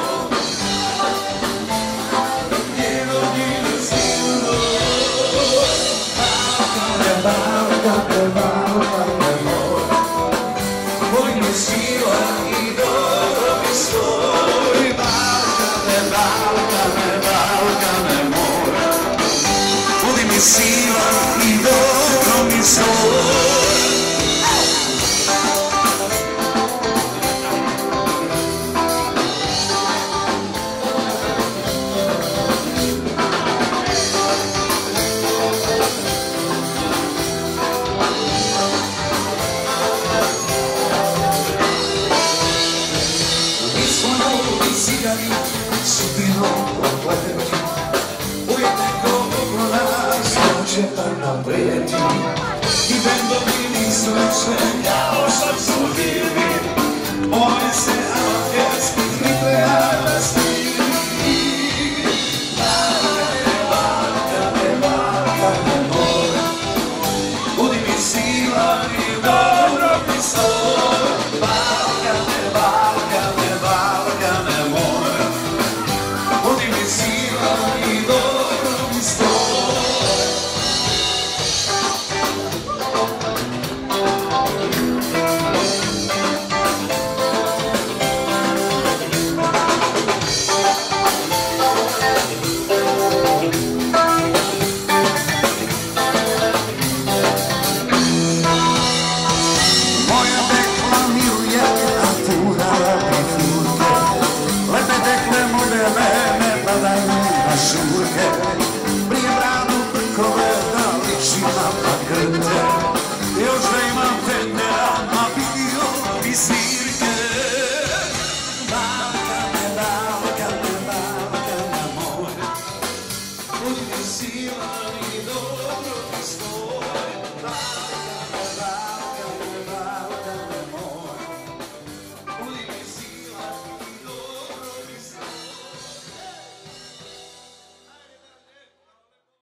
Njeno nije sigurno. Balkane, Balkane, Balkane moj. Tvoj mi sila i dobro mi svoj. Balkane, Balkane, Balkane moj. Budi mi sila i dobro mi svoj. Sudbinom prokleti, uvijek neko oko nas hoće da nam prijeti. I bendovi nisu sve kao što su bili, one se